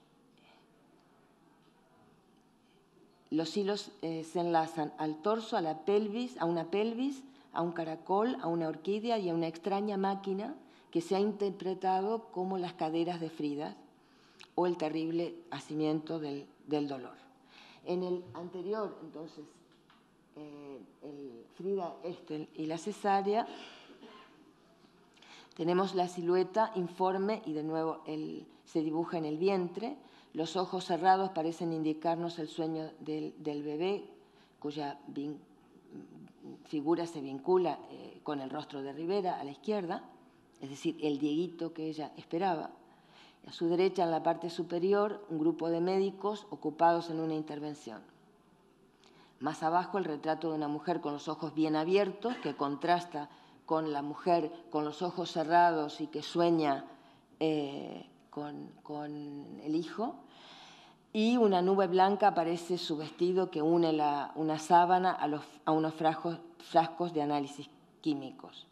los hilos eh, se enlazan al torso, a la pelvis, a una pelvis, a un caracol, a una orquídea y a una extraña máquina que se ha interpretado como las caderas de Frida o el terrible hacimiento del, del dolor. En el anterior, entonces, eh, el Frida este y la cesárea, tenemos la silueta informe y de nuevo el, se dibuja en el vientre. Los ojos cerrados parecen indicarnos el sueño del, del bebé, cuya vin, figura se vincula eh, con el rostro de Rivera a la izquierda, es decir, el Dieguito que ella esperaba. A su derecha, en la parte superior, un grupo de médicos ocupados en una intervención. Más abajo, el retrato de una mujer con los ojos bien abiertos, que contrasta con la mujer con los ojos cerrados y que sueña eh, con, con el hijo. Y una nube blanca aparece su vestido que une la, una sábana a, los, a unos frascos, frascos de análisis químicos.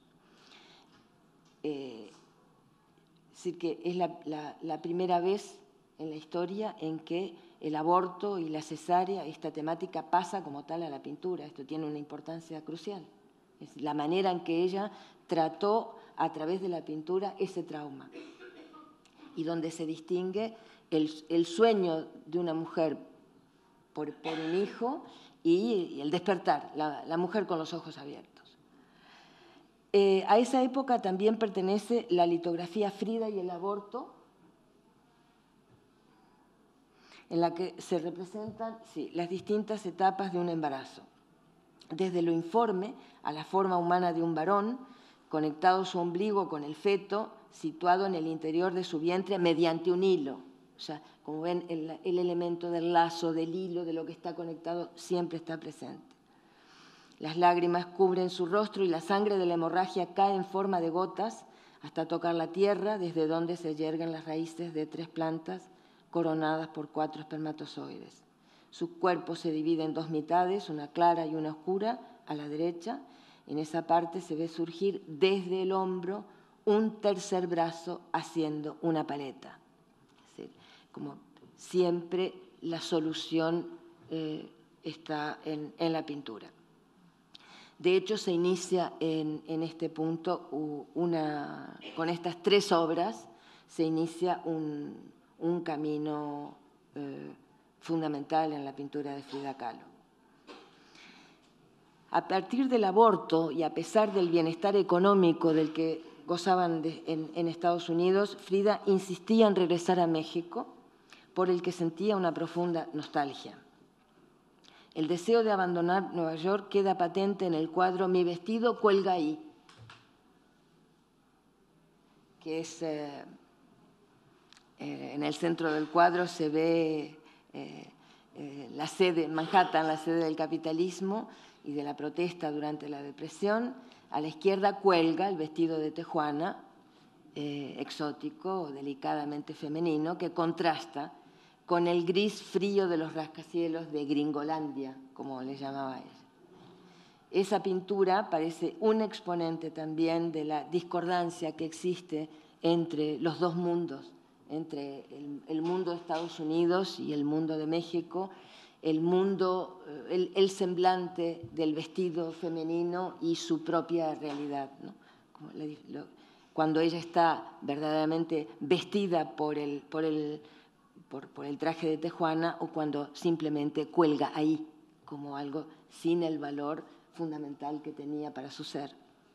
Eh, es decir, que es la, la, la primera vez en la historia en que el aborto y la cesárea, esta temática pasa como tal a la pintura. Esto tiene una importancia crucial. Es la manera en que ella trató a través de la pintura ese trauma y donde se distingue el, el sueño de una mujer por, por un hijo y, y el despertar, la, la mujer con los ojos abiertos. Eh, a esa época también pertenece la litografía Frida y el aborto, en la que se representan sí, las distintas etapas de un embarazo, desde lo informe a la forma humana de un varón, conectado su ombligo con el feto, situado en el interior de su vientre mediante un hilo. O sea, como ven, el, el elemento del lazo, del hilo, de lo que está conectado, siempre está presente. Las lágrimas cubren su rostro y la sangre de la hemorragia cae en forma de gotas hasta tocar la tierra, desde donde se yerguen las raíces de tres plantas coronadas por cuatro espermatozoides. Su cuerpo se divide en dos mitades, una clara y una oscura, a la derecha. En esa parte se ve surgir desde el hombro un tercer brazo haciendo una paleta. Es decir, como siempre, la solución eh, está en, en la pintura. De hecho, se inicia en, en este punto, una, con estas tres obras, se inicia un, un camino eh, fundamental en la pintura de Frida Kahlo. A partir del aborto y a pesar del bienestar económico del que gozaban de, en, en Estados Unidos, Frida insistía en regresar a México, por el que sentía una profunda nostalgia. El deseo de abandonar Nueva York queda patente en el cuadro Mi vestido cuelga ahí, que es, eh, eh, en el centro del cuadro se ve eh, eh, la sede, Manhattan, la sede del capitalismo y de la protesta durante la depresión. A la izquierda cuelga el vestido de tejuana, eh, exótico, delicadamente femenino, que contrasta con el gris frío de los rascacielos de Gringolandia, como le llamaba ella. Esa pintura parece un exponente también de la discordancia que existe entre los dos mundos, entre el, el mundo de Estados Unidos y el mundo de México, el mundo, el, el semblante del vestido femenino y su propia realidad, ¿no? Como le, lo, cuando ella está verdaderamente vestida por el, por el Por, por el traje de tejuana o cuando simplemente cuelga ahí como algo sin el valor fundamental que tenía para su ser.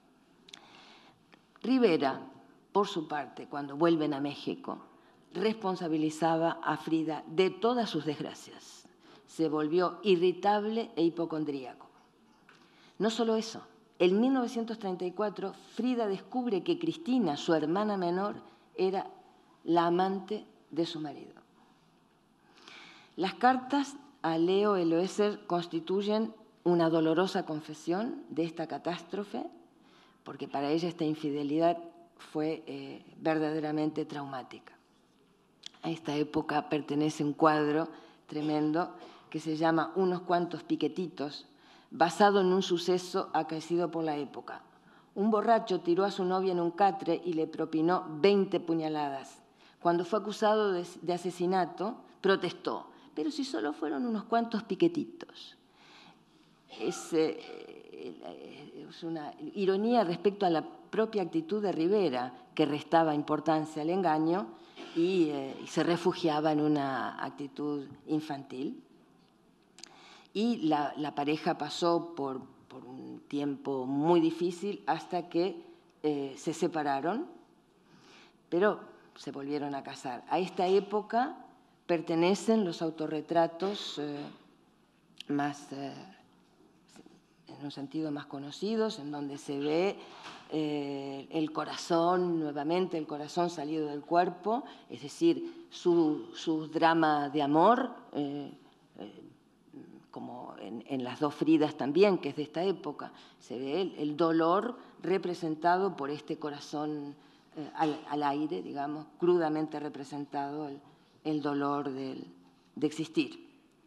Rivera, por su parte, cuando vuelven a México, responsabilizaba a Frida de todas sus desgracias. Se volvió irritable e hipocondríaco. No solo eso, en mil novecientos treinta y cuatro Frida descubre que Cristina, su hermana menor, era la amante de su marido. Las cartas a Leo Eloéser constituyen una dolorosa confesión de esta catástrofe, porque para ella esta infidelidad fue eh, verdaderamente traumática. A esta época pertenece un cuadro tremendo que se llama Unos cuantos piquetitos, basado en un suceso acaecido por la época. Un borracho tiró a su novia en un catre y le propinó veinte puñaladas. Cuando fue acusado de, de asesinato, protestó. Pero si solo fueron unos cuantos piquetitos. Es, eh, es una ironía respecto a la propia actitud de Rivera, que restaba importancia al engaño y, eh, y se refugiaba en una actitud infantil. Y la, la pareja pasó por, por un tiempo muy difícil hasta que eh, se separaron, pero se volvieron a casar. A esta época pertenecen los autorretratos eh, más, eh, en un sentido más conocidos, en donde se ve eh, el corazón, nuevamente el corazón salido del cuerpo, es decir, su, su drama de amor, eh, eh, como en, en las dos Fridas también, que es de esta época, se ve el, el dolor representado por este corazón eh, al, al aire, digamos, crudamente representado el, el dolor del, de existir.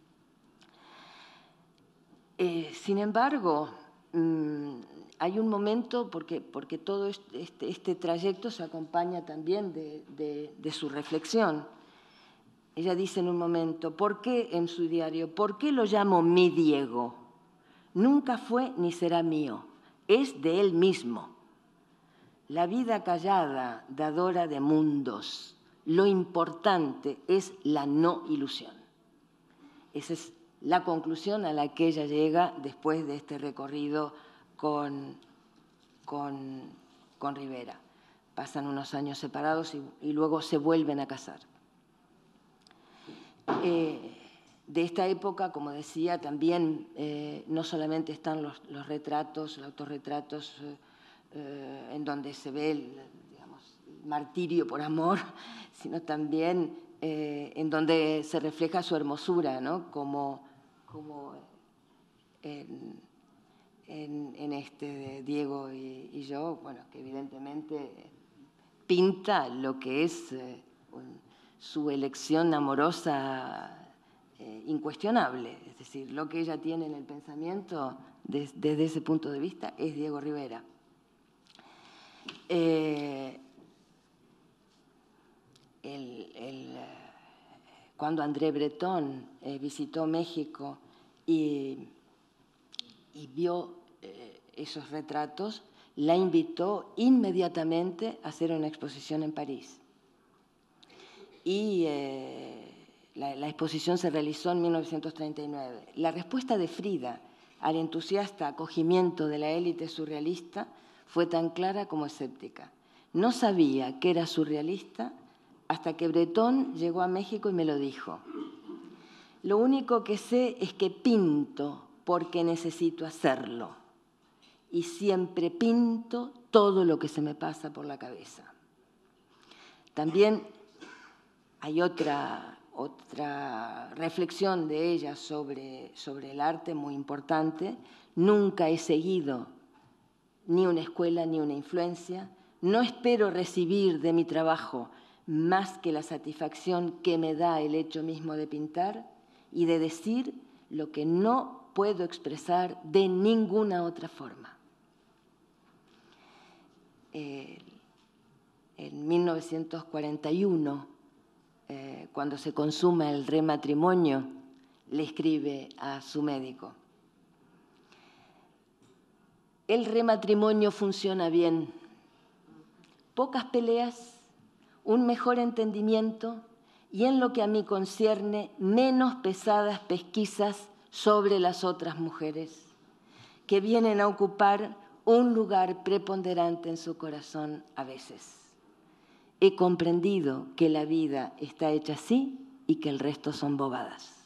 Eh, sin embargo, mmm, hay un momento, porque, porque todo este, este trayecto se acompaña también de, de, de su reflexión. Ella dice en un momento, ¿por qué en su diario? ¿Por qué lo llamo mi Diego? Nunca fue ni será mío, es de él mismo. La vida callada, dadora de mundos. Lo importante es la no ilusión. Esa es la conclusión a la que ella llega después de este recorrido con, con, con Rivera. Pasan unos años separados y, y luego se vuelven a casar. Eh, de esta época, como decía, también eh, no solamente están los, los retratos, los autorretratos eh, eh, en donde se ve el, digamos, el martirio por amor, sino también eh, en donde se refleja su hermosura, ¿no? Como, como en, en, en este de Diego y, y yo, bueno, que evidentemente pinta lo que es eh, un, su elección amorosa eh, incuestionable, es decir, lo que ella tiene en el pensamiento des, desde ese punto de vista es Diego Rivera. Eh, el, el, cuando André Breton eh, visitó México y, y vio eh, esos retratos, la invitó inmediatamente a hacer una exposición en París. Y eh, la, la exposición se realizó en mil novecientos treinta y nueve. La respuesta de Frida al entusiasta acogimiento de la élite surrealista fue tan clara como escéptica. No sabía que era surrealista hasta que Breton llegó a México y me lo dijo. Lo único que sé es que pinto porque necesito hacerlo. Y siempre pinto todo lo que se me pasa por la cabeza. También hay otra, otra reflexión de ella sobre, sobre el arte muy importante. Nunca he seguido ni una escuela ni una influencia. No espero recibir de mi trabajo más que la satisfacción que me da el hecho mismo de pintar y de decir lo que no puedo expresar de ninguna otra forma. Eh, en mil novecientos cuarenta y uno, eh, cuando se consuma el rematrimonio, le escribe a su médico: el rematrimonio funciona bien. Pocas peleas, un mejor entendimiento y, en lo que a mí concierne, menos pesadas pesquisas sobre las otras mujeres, que vienen a ocupar un lugar preponderante en su corazón a veces. He comprendido que la vida está hecha así y que el resto son bobadas.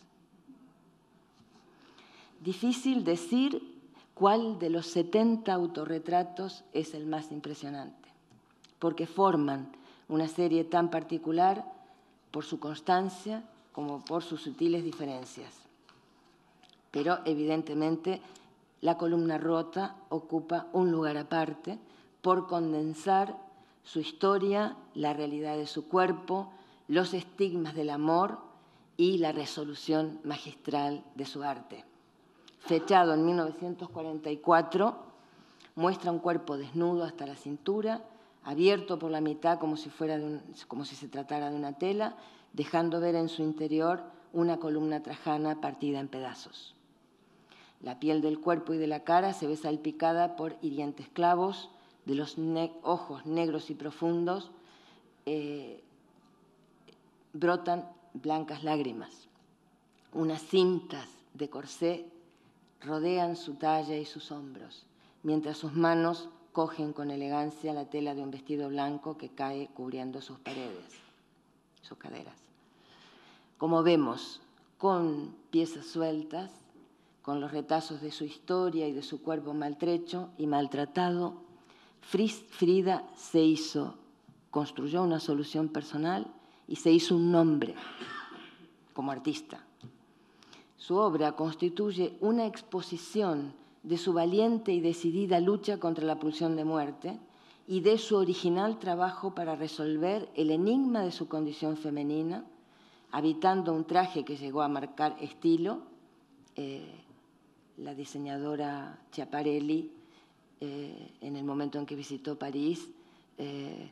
Difícil decir cuál de los setenta autorretratos es el más impresionante, porque forman una serie tan particular por su constancia como por sus sutiles diferencias. Pero, evidentemente, la columna rota ocupa un lugar aparte por condensar su historia, la realidad de su cuerpo, los estigmas del amor y la resolución magistral de su arte. Fechado en mil novecientos cuarenta y cuatro, muestra un cuerpo desnudo hasta la cintura, abierto por la mitad como si, fuera de un, como si se tratara de una tela, dejando ver en su interior una columna trajana partida en pedazos. La piel del cuerpo y de la cara se ve salpicada por hirientes clavos, de los ne- ojos negros y profundos eh, brotan blancas lágrimas. Unas cintas de corsé rodean su talla y sus hombros, mientras sus manos cogen con elegancia la tela de un vestido blanco que cae cubriendo sus paredes, sus caderas. Como vemos, con piezas sueltas, con los retazos de su historia y de su cuerpo maltrecho y maltratado, Frida se hizo, construyó una solución personal y se hizo un nombre como artista. Su obra constituye una exposición de su valiente y decidida lucha contra la pulsión de muerte y de su original trabajo para resolver el enigma de su condición femenina, habitando un traje que llegó a marcar estilo. Eh, la diseñadora Schiaparelli, eh, en el momento en que visitó París, eh,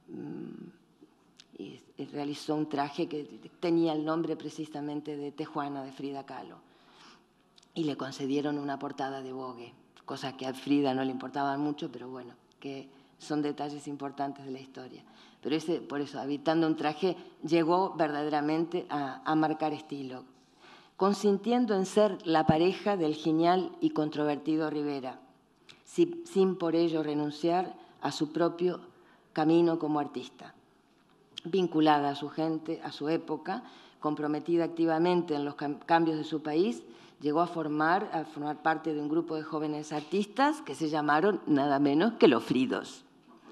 y, y realizó un traje que tenía el nombre precisamente de Tejuana de Frida Kahlo. Y le concedieron una portada de Vogue, cosa que a Frida no le importaba mucho, pero bueno, que son detalles importantes de la historia. Pero ese, por eso, habitando un traje, llegó verdaderamente a, a marcar estilo, consintiendo en ser la pareja del genial y controvertido Rivera, sin, sin por ello renunciar a su propio camino como artista. vinculada a su gente, a su época, comprometida activamente en los cambios de su país, llegó a formar, a formar parte de un grupo de jóvenes artistas que se llamaron nada menos que los Fridos.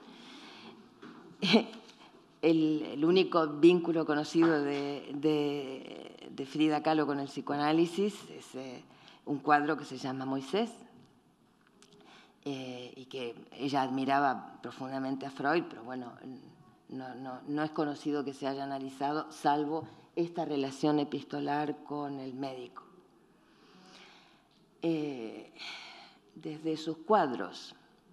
El, el único vínculo conocido de, de, de Frida Kahlo con el psicoanálisis es eh, un cuadro que se llama Moisés, eh, y que ella admiraba profundamente a Freud, pero bueno, no, no, no es conocido que se haya analizado, salvo esta relación epistolar con el médico. Eh, desde sus cuadros,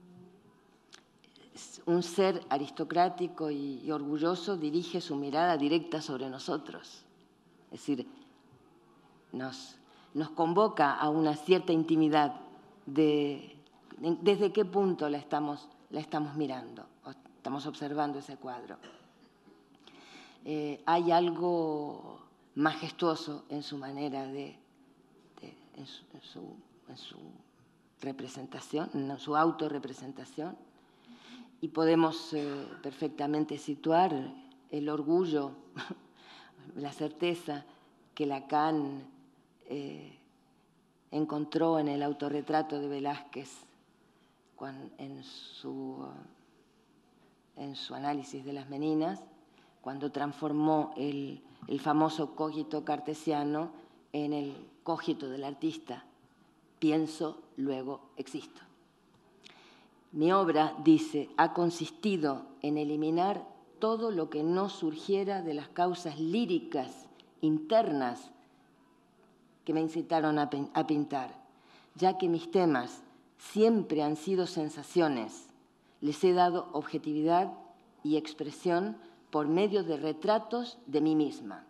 un ser aristocrático y, y orgulloso dirige su mirada directa sobre nosotros. Es decir, nos, nos convoca a una cierta intimidad de, de desde qué punto la estamos, la estamos mirando, o estamos observando ese cuadro. Eh, hay algo majestuoso en su manera de, de en, su, en, su, en su representación, en su autorrepresentación. Y podemos eh, perfectamente situar el orgullo, la certeza que Lacan eh, encontró en el autorretrato de Velázquez cuando, en, su, en su análisis de las Meninas, cuando transformó el, el famoso cogito cartesiano en el cogito del artista. Pienso, luego existo. Mi obra, dice, ha consistido en eliminar todo lo que no surgiera de las causas líricas internas que me incitaron a, a pintar, ya que mis temas siempre han sido sensaciones. Les he dado objetividad y expresión por medio de retratos de mí misma.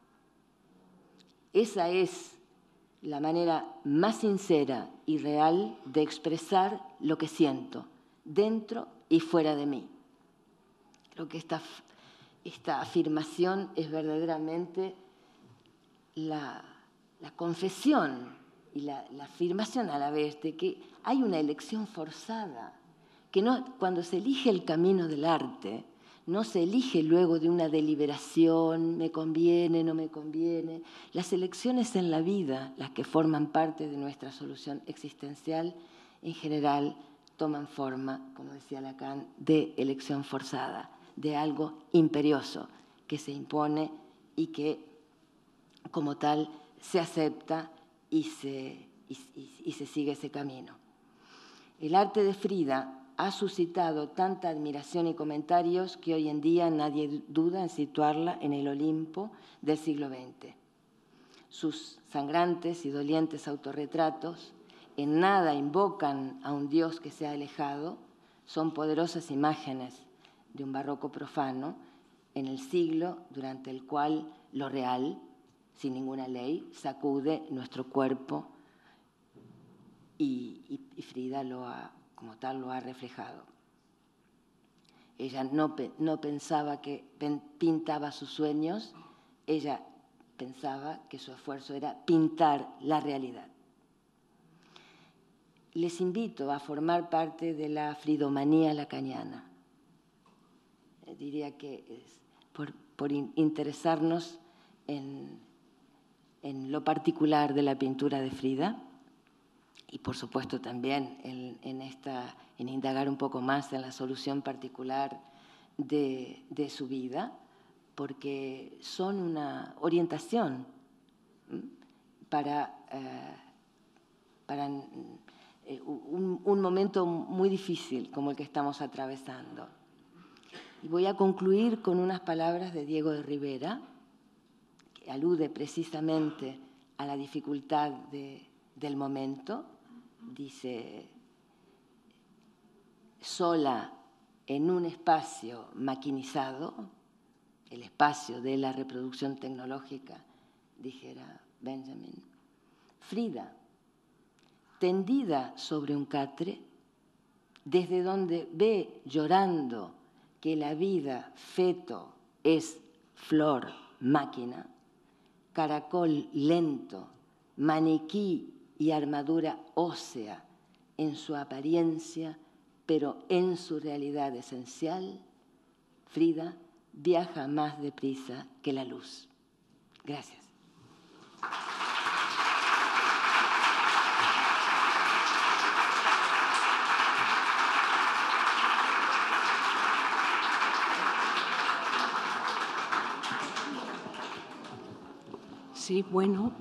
Esa es la manera más sincera y real de expresar lo que siento, dentro y fuera de mí. Creo que esta, esta afirmación es verdaderamente la, la confesión y la, la afirmación a la vez de que hay una elección forzada, que no, cuando se elige el camino del arte, no se elige luego de una deliberación, me conviene, no me conviene. Las elecciones en la vida, las que forman parte de nuestra solución existencial, en general toman forma, como decía Lacan, de elección forzada, de algo imperioso que se impone y que, como tal, se acepta y se, y, y, y se sigue ese camino. El arte de Frida ha suscitado tanta admiración y comentarios que hoy en día nadie duda en situarla en el Olimpo del siglo veinte. Sus sangrantes y dolientes autorretratos en nada invocan a un Dios que se ha alejado, son poderosas imágenes de un barroco profano en el siglo durante el cual lo real, sin ninguna ley, sacude nuestro cuerpo y, y, y Frida lo ha como tal lo ha reflejado. Ella no, no pensaba que pintaba sus sueños, ella pensaba que su esfuerzo era pintar la realidad. Les invito a formar parte de la fridomanía lacaniana. Diría que es por, por interesarnos en, en lo particular de la pintura de Frida, y por supuesto también en, en, esta, en indagar un poco más en la solución particular de, de su vida, porque son una orientación para, eh, para eh, un, un momento muy difícil como el que estamos atravesando. Y voy a concluir con unas palabras de Diego de Rivera, que alude precisamente a la dificultad de, del momento. Dice, sola en un espacio maquinizado, el espacio de la reproducción tecnológica, dijera Benjamin, Frida, tendida sobre un catre, desde donde ve llorando que la vida feto es flor máquina, caracol lento, maniquí y armadura ósea en su apariencia, pero en su realidad esencial, Frida viaja más deprisa que la luz. Gracias. Sí, bueno,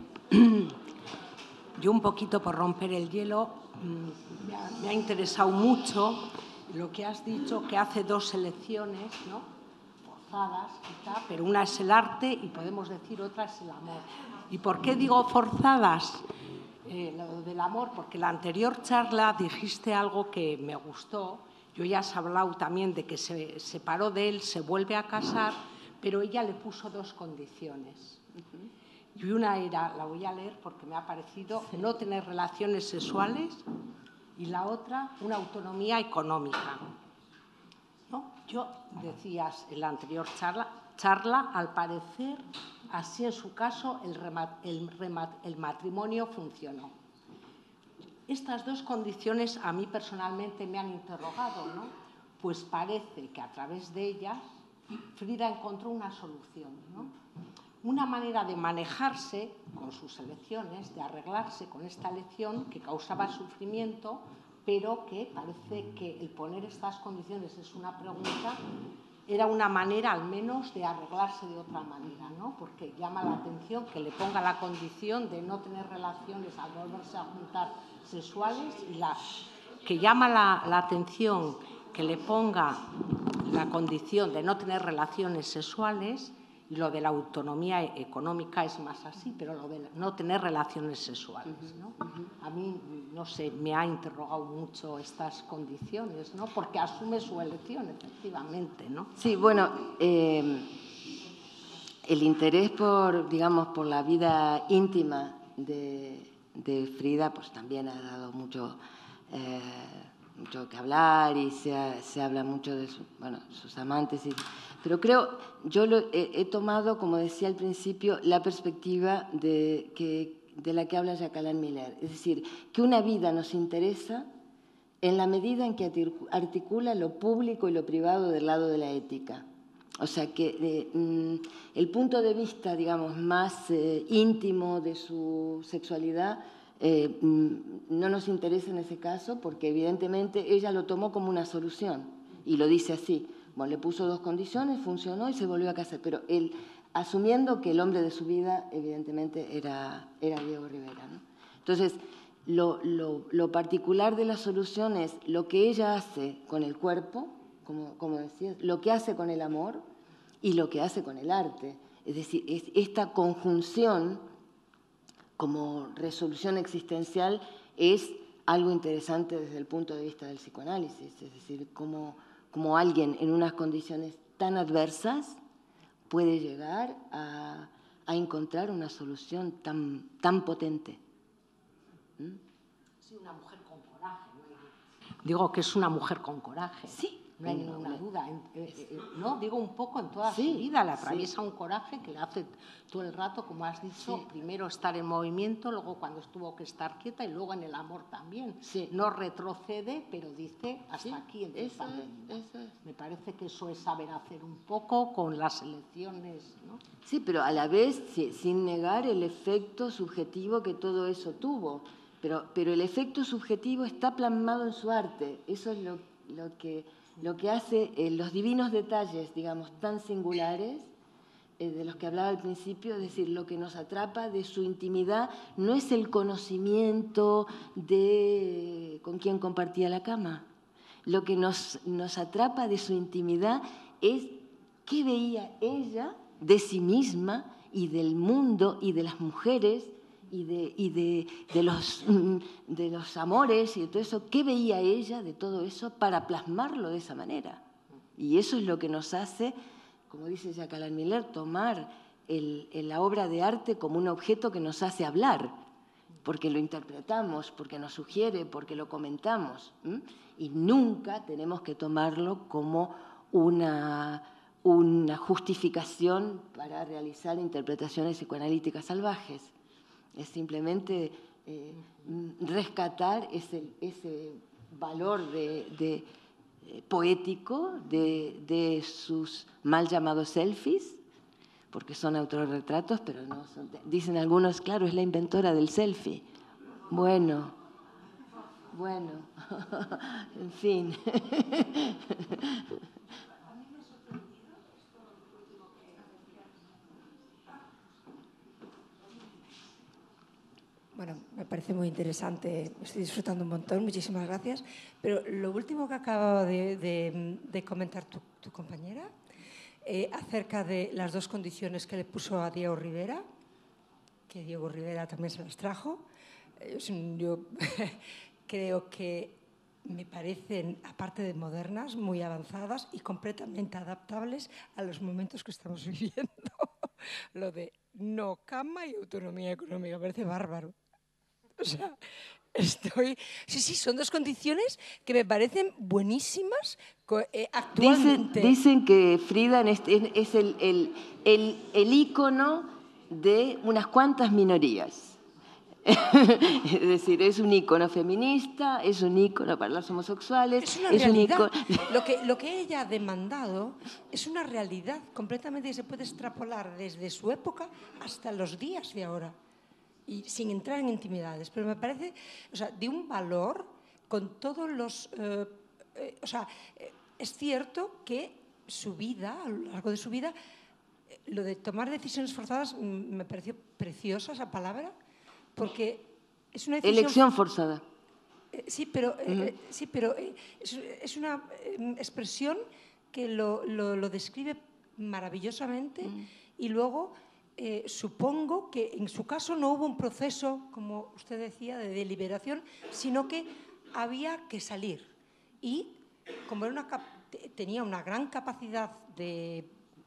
yo un poquito por romper el hielo, me ha, me ha interesado mucho lo que has dicho, que hace dos selecciones, ¿no?, forzadas, quizá, pero una es el arte y podemos decir otra es el amor. ¿Y por qué digo forzadas? Eh, lo del amor, porque en la anterior charla dijiste algo que me gustó. Yo ya has hablado también de que se separó de él, se vuelve a casar, pero ella le puso dos condiciones. Uh-huh. Y una era, la voy a leer porque me ha parecido, no tener relaciones sexuales, y la otra, una autonomía económica, ¿no? Yo, decías en la anterior charla, charla, al parecer, así en su caso, el, remat, el, remat, el matrimonio funcionó. Estas dos condiciones a mí personalmente me han interrogado, ¿no? Pues parece que a través de ellas Frida encontró una solución, ¿no? Una manera de manejarse con sus elecciones, de arreglarse con esta elección que causaba sufrimiento, pero que parece que el poner estas condiciones es una pregunta, era una manera al menos de arreglarse de otra manera, ¿no? Porque llama la atención que le ponga la condición de no tener relaciones al volverse a juntar sexuales, y la, que llama la, la atención que le ponga la condición de no tener relaciones sexuales. Y lo de la autonomía económica es más así, pero lo de no tener relaciones sexuales, ¿no? A mí, no sé, me ha interrogado mucho estas condiciones, ¿no? Porque asume su elección, efectivamente, ¿no? Sí, bueno, eh, el interés por, digamos, por la vida íntima de, de Frida, pues también ha dado mucho, eh, mucho que hablar, y se, ha, se habla mucho de su, bueno, sus amantes y... Pero creo, yo lo he, he tomado, como decía al principio, la perspectiva de, que, de la que habla Jacqueline Miller. Es decir, que una vida nos interesa en la medida en que articula lo público y lo privado del lado de la ética. O sea, que eh, el punto de vista, digamos, más eh, íntimo de su sexualidad eh, no nos interesa en ese caso, porque evidentemente ella lo tomó como una solución y lo dice así. Bueno, le puso dos condiciones, funcionó y se volvió a casar, pero él, asumiendo que el hombre de su vida, evidentemente, era, era Diego Rivera, ¿no? Entonces, lo, lo, lo particular de la solución es lo que ella hace con el cuerpo, como, como decías, lo que hace con el amor y lo que hace con el arte. Es decir, es esta conjunción como resolución existencial es algo interesante desde el punto de vista del psicoanálisis, es decir, cómo... como alguien en unas condiciones tan adversas puede llegar a, a encontrar una solución tan, tan potente. ¿Mm? Sí, una mujer con coraje. ¿No? Digo que es una mujer con coraje. Sí. No hay no, ninguna no. duda. Eh, eh, no, digo un poco en toda sí, su vida. Le atraviesa sí. un coraje que le hace todo el rato, como has dicho, sí. primero estar en movimiento, luego cuando tuvo que estar quieta y luego en el amor también. Sí. No retrocede, pero dice hasta sí. aquí. En eso es, eso es. Me parece que eso es saber hacer un poco con las elecciones, ¿no? Sí, pero a la vez sí, sin negar el efecto subjetivo que todo eso tuvo. Pero, pero el efecto subjetivo está plasmado en su arte. Eso es lo, lo que... lo que hace eh, los divinos detalles, digamos, tan singulares, eh, de los que hablaba al principio, es decir, lo que nos atrapa de su intimidad no es el conocimiento de con quién compartía la cama. Lo que nos, nos atrapa de su intimidad es qué veía ella de sí misma y del mundo y de las mujeres y, de, y de, de, los, de los amores y de todo eso, ¿qué veía ella de todo eso para plasmarlo de esa manera? Y eso es lo que nos hace, como dice Jacqueline Miller, tomar el, el, la obra de arte como un objeto que nos hace hablar, porque lo interpretamos, porque nos sugiere, porque lo comentamos, ¿m? Y nunca tenemos que tomarlo como una, una justificación para realizar interpretaciones psicoanalíticas salvajes. Es simplemente eh, rescatar ese, ese valor de, de, eh, poético de, de sus mal llamados selfies, porque son autorretratos, pero no son, dicen algunos, claro, es la inventora del selfie. Bueno, bueno, en fin. Bueno, me parece muy interesante, estoy disfrutando un montón, muchísimas gracias. Pero lo último que acaba de, de, de comentar tu, tu compañera, eh, acerca de las dos condiciones que le puso a Diego Rivera, que Diego Rivera también se las trajo, eh, yo creo que me parecen, aparte de modernas, muy avanzadas y completamente adaptables a los momentos que estamos viviendo. Lo de no cama y autonomía económica, me parece bárbaro. O sea, estoy... Sí, sí, son dos condiciones que me parecen buenísimas eh, actualmente. Dicen, dicen que Frida es, es el, el, el, el ícono de unas cuantas minorías. Es decir, es un ícono feminista, es un ícono para los homosexuales. Es una es realidad. Un ícono... Lo que, lo que ella ha demandado es una realidad completamente que se puede extrapolar desde su época hasta los días de ahora. Y sin entrar en intimidades, pero me parece, o sea, de un valor con todos los... Eh, eh, o sea, eh, es cierto que su vida, a lo largo de su vida, eh, lo de tomar decisiones forzadas me pareció preciosa esa palabra, porque es una decisión... Elección forzada. Eh, sí, pero, eh, uh-huh. eh, sí, pero eh, es, es una eh, expresión que lo, lo, lo describe maravillosamente uh-huh. Y luego... Eh, supongo que en su caso no hubo un proceso, como usted decía, de deliberación, sino que había que salir. Y como era una, tenía una gran capacidad de,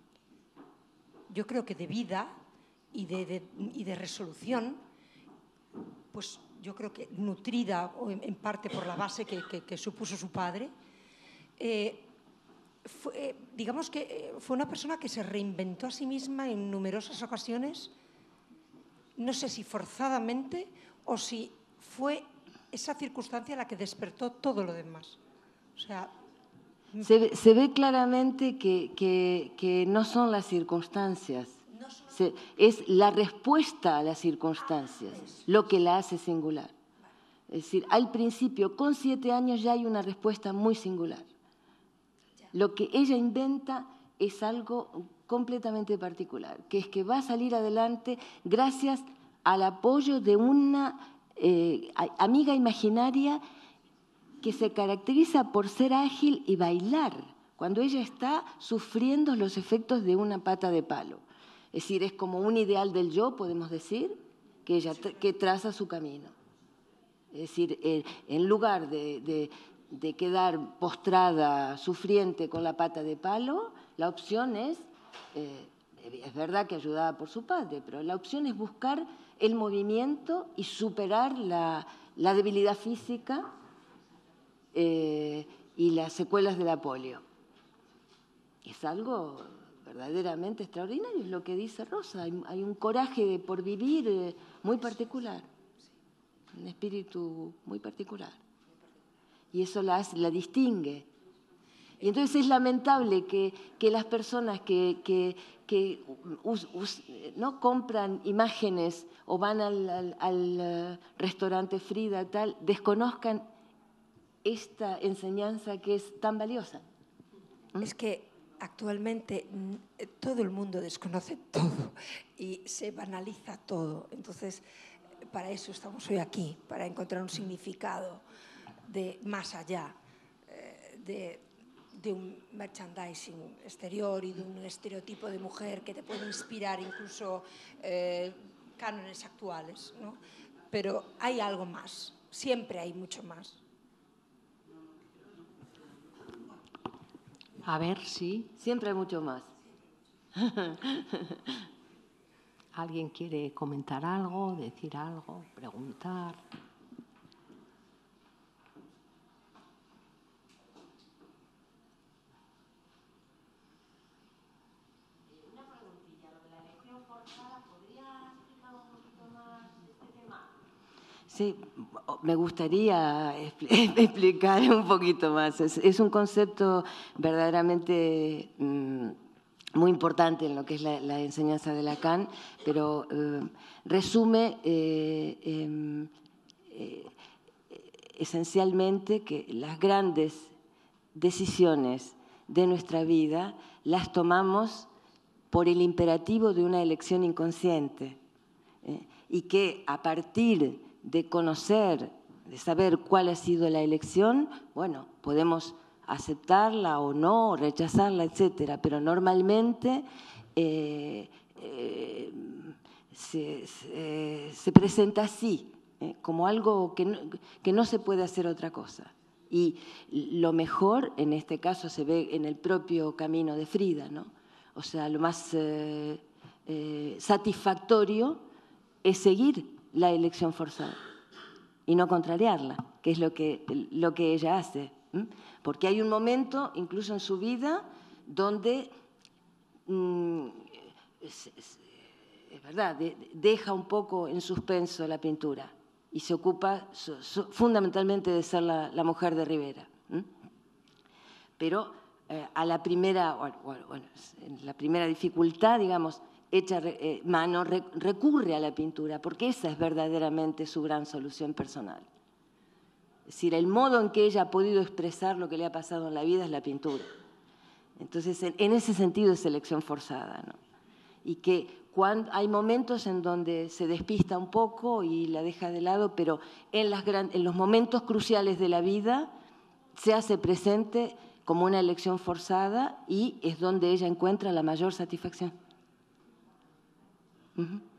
yo creo que de vida y de, de, y de resolución, pues yo creo que nutrida en parte por la base que, que, que supuso su padre, eh, Fue, digamos que fue una persona que se reinventó a sí misma en numerosas ocasiones, no sé si forzadamente o si fue esa circunstancia la que despertó todo lo demás. O sea, se, ve, se ve claramente que, que, que no son las circunstancias, no son... Se, es la respuesta a las circunstancias ah, lo que la hace singular. Es decir, al principio, con siete años ya hay una respuesta muy singular. Lo que ella inventa es algo completamente particular, que es que va a salir adelante gracias al apoyo de una eh, amiga imaginaria que se caracteriza por ser ágil y bailar, cuando ella está sufriendo los efectos de una pata de palo. Es decir, es como un ideal del yo, podemos decir, que ella tra que traza su camino. Es decir, eh, en lugar de... de de quedar postrada, sufriente con la pata de palo, la opción es, eh, es verdad que ayudada por su padre, pero la opción es buscar el movimiento y superar la, la debilidad física eh, y las secuelas de la polio. Es algo verdaderamente extraordinario, es lo que dice Rosa, hay, hay un coraje de, por vivir eh, muy particular, un espíritu muy particular. Y eso la, la distingue. Y entonces es lamentable que, que las personas que, que, que us, us, ¿no? compran imágenes o van al, al, al restaurante Frida, tal, desconozcan esta enseñanza que es tan valiosa. ¿Mm? Es que actualmente todo el mundo desconoce todo y se banaliza todo. Entonces, para eso estamos hoy aquí, para encontrar un significado de más allá eh, de, de un merchandising exterior y de un estereotipo de mujer que te puede inspirar incluso eh, cánones actuales, ¿no? Pero hay algo más, siempre hay mucho más. A ver si... Siempre hay mucho más. ¿Alguien quiere comentar algo, decir algo, preguntar? Sí, me gustaría explicar un poquito más. Es, es un concepto verdaderamente mmm, muy importante en lo que es la, la enseñanza de Lacan, pero eh, resume eh, eh, eh, esencialmente que las grandes decisiones de nuestra vida las tomamos por el imperativo de una elección inconsciente, ¿eh? Y que a partir de conocer, de saber cuál ha sido la elección, bueno, podemos aceptarla o no, rechazarla, etcétera, pero normalmente eh, eh, se, se, se presenta así, eh, como algo que no, que no se puede hacer otra cosa. Y lo mejor, en este caso, se ve en el propio camino de Frida, ¿no? O sea, lo más eh, eh, satisfactorio es seguir la elección forzada y no contrariarla, que es lo que, lo que ella hace. ¿m? Porque hay un momento, incluso en su vida, donde, mmm, es, es, es verdad, de, deja un poco en suspenso la pintura y se ocupa so, so, fundamentalmente de ser la, la mujer de Rivera. ¿m? Pero eh, a la primera, bueno, bueno, la primera dificultad, digamos, echa eh, mano, re, recurre a la pintura, porque esa es verdaderamente su gran solución personal. Es decir, el modo en que ella ha podido expresar lo que le ha pasado en la vida es la pintura. Entonces, en, en ese sentido es elección forzada, ¿no? Y que cuando, hay momentos en donde se despista un poco y la deja de lado, pero en, las gran, en los momentos cruciales de la vida se hace presente como una elección forzada y es donde ella encuentra la mayor satisfacción. Uh-huh.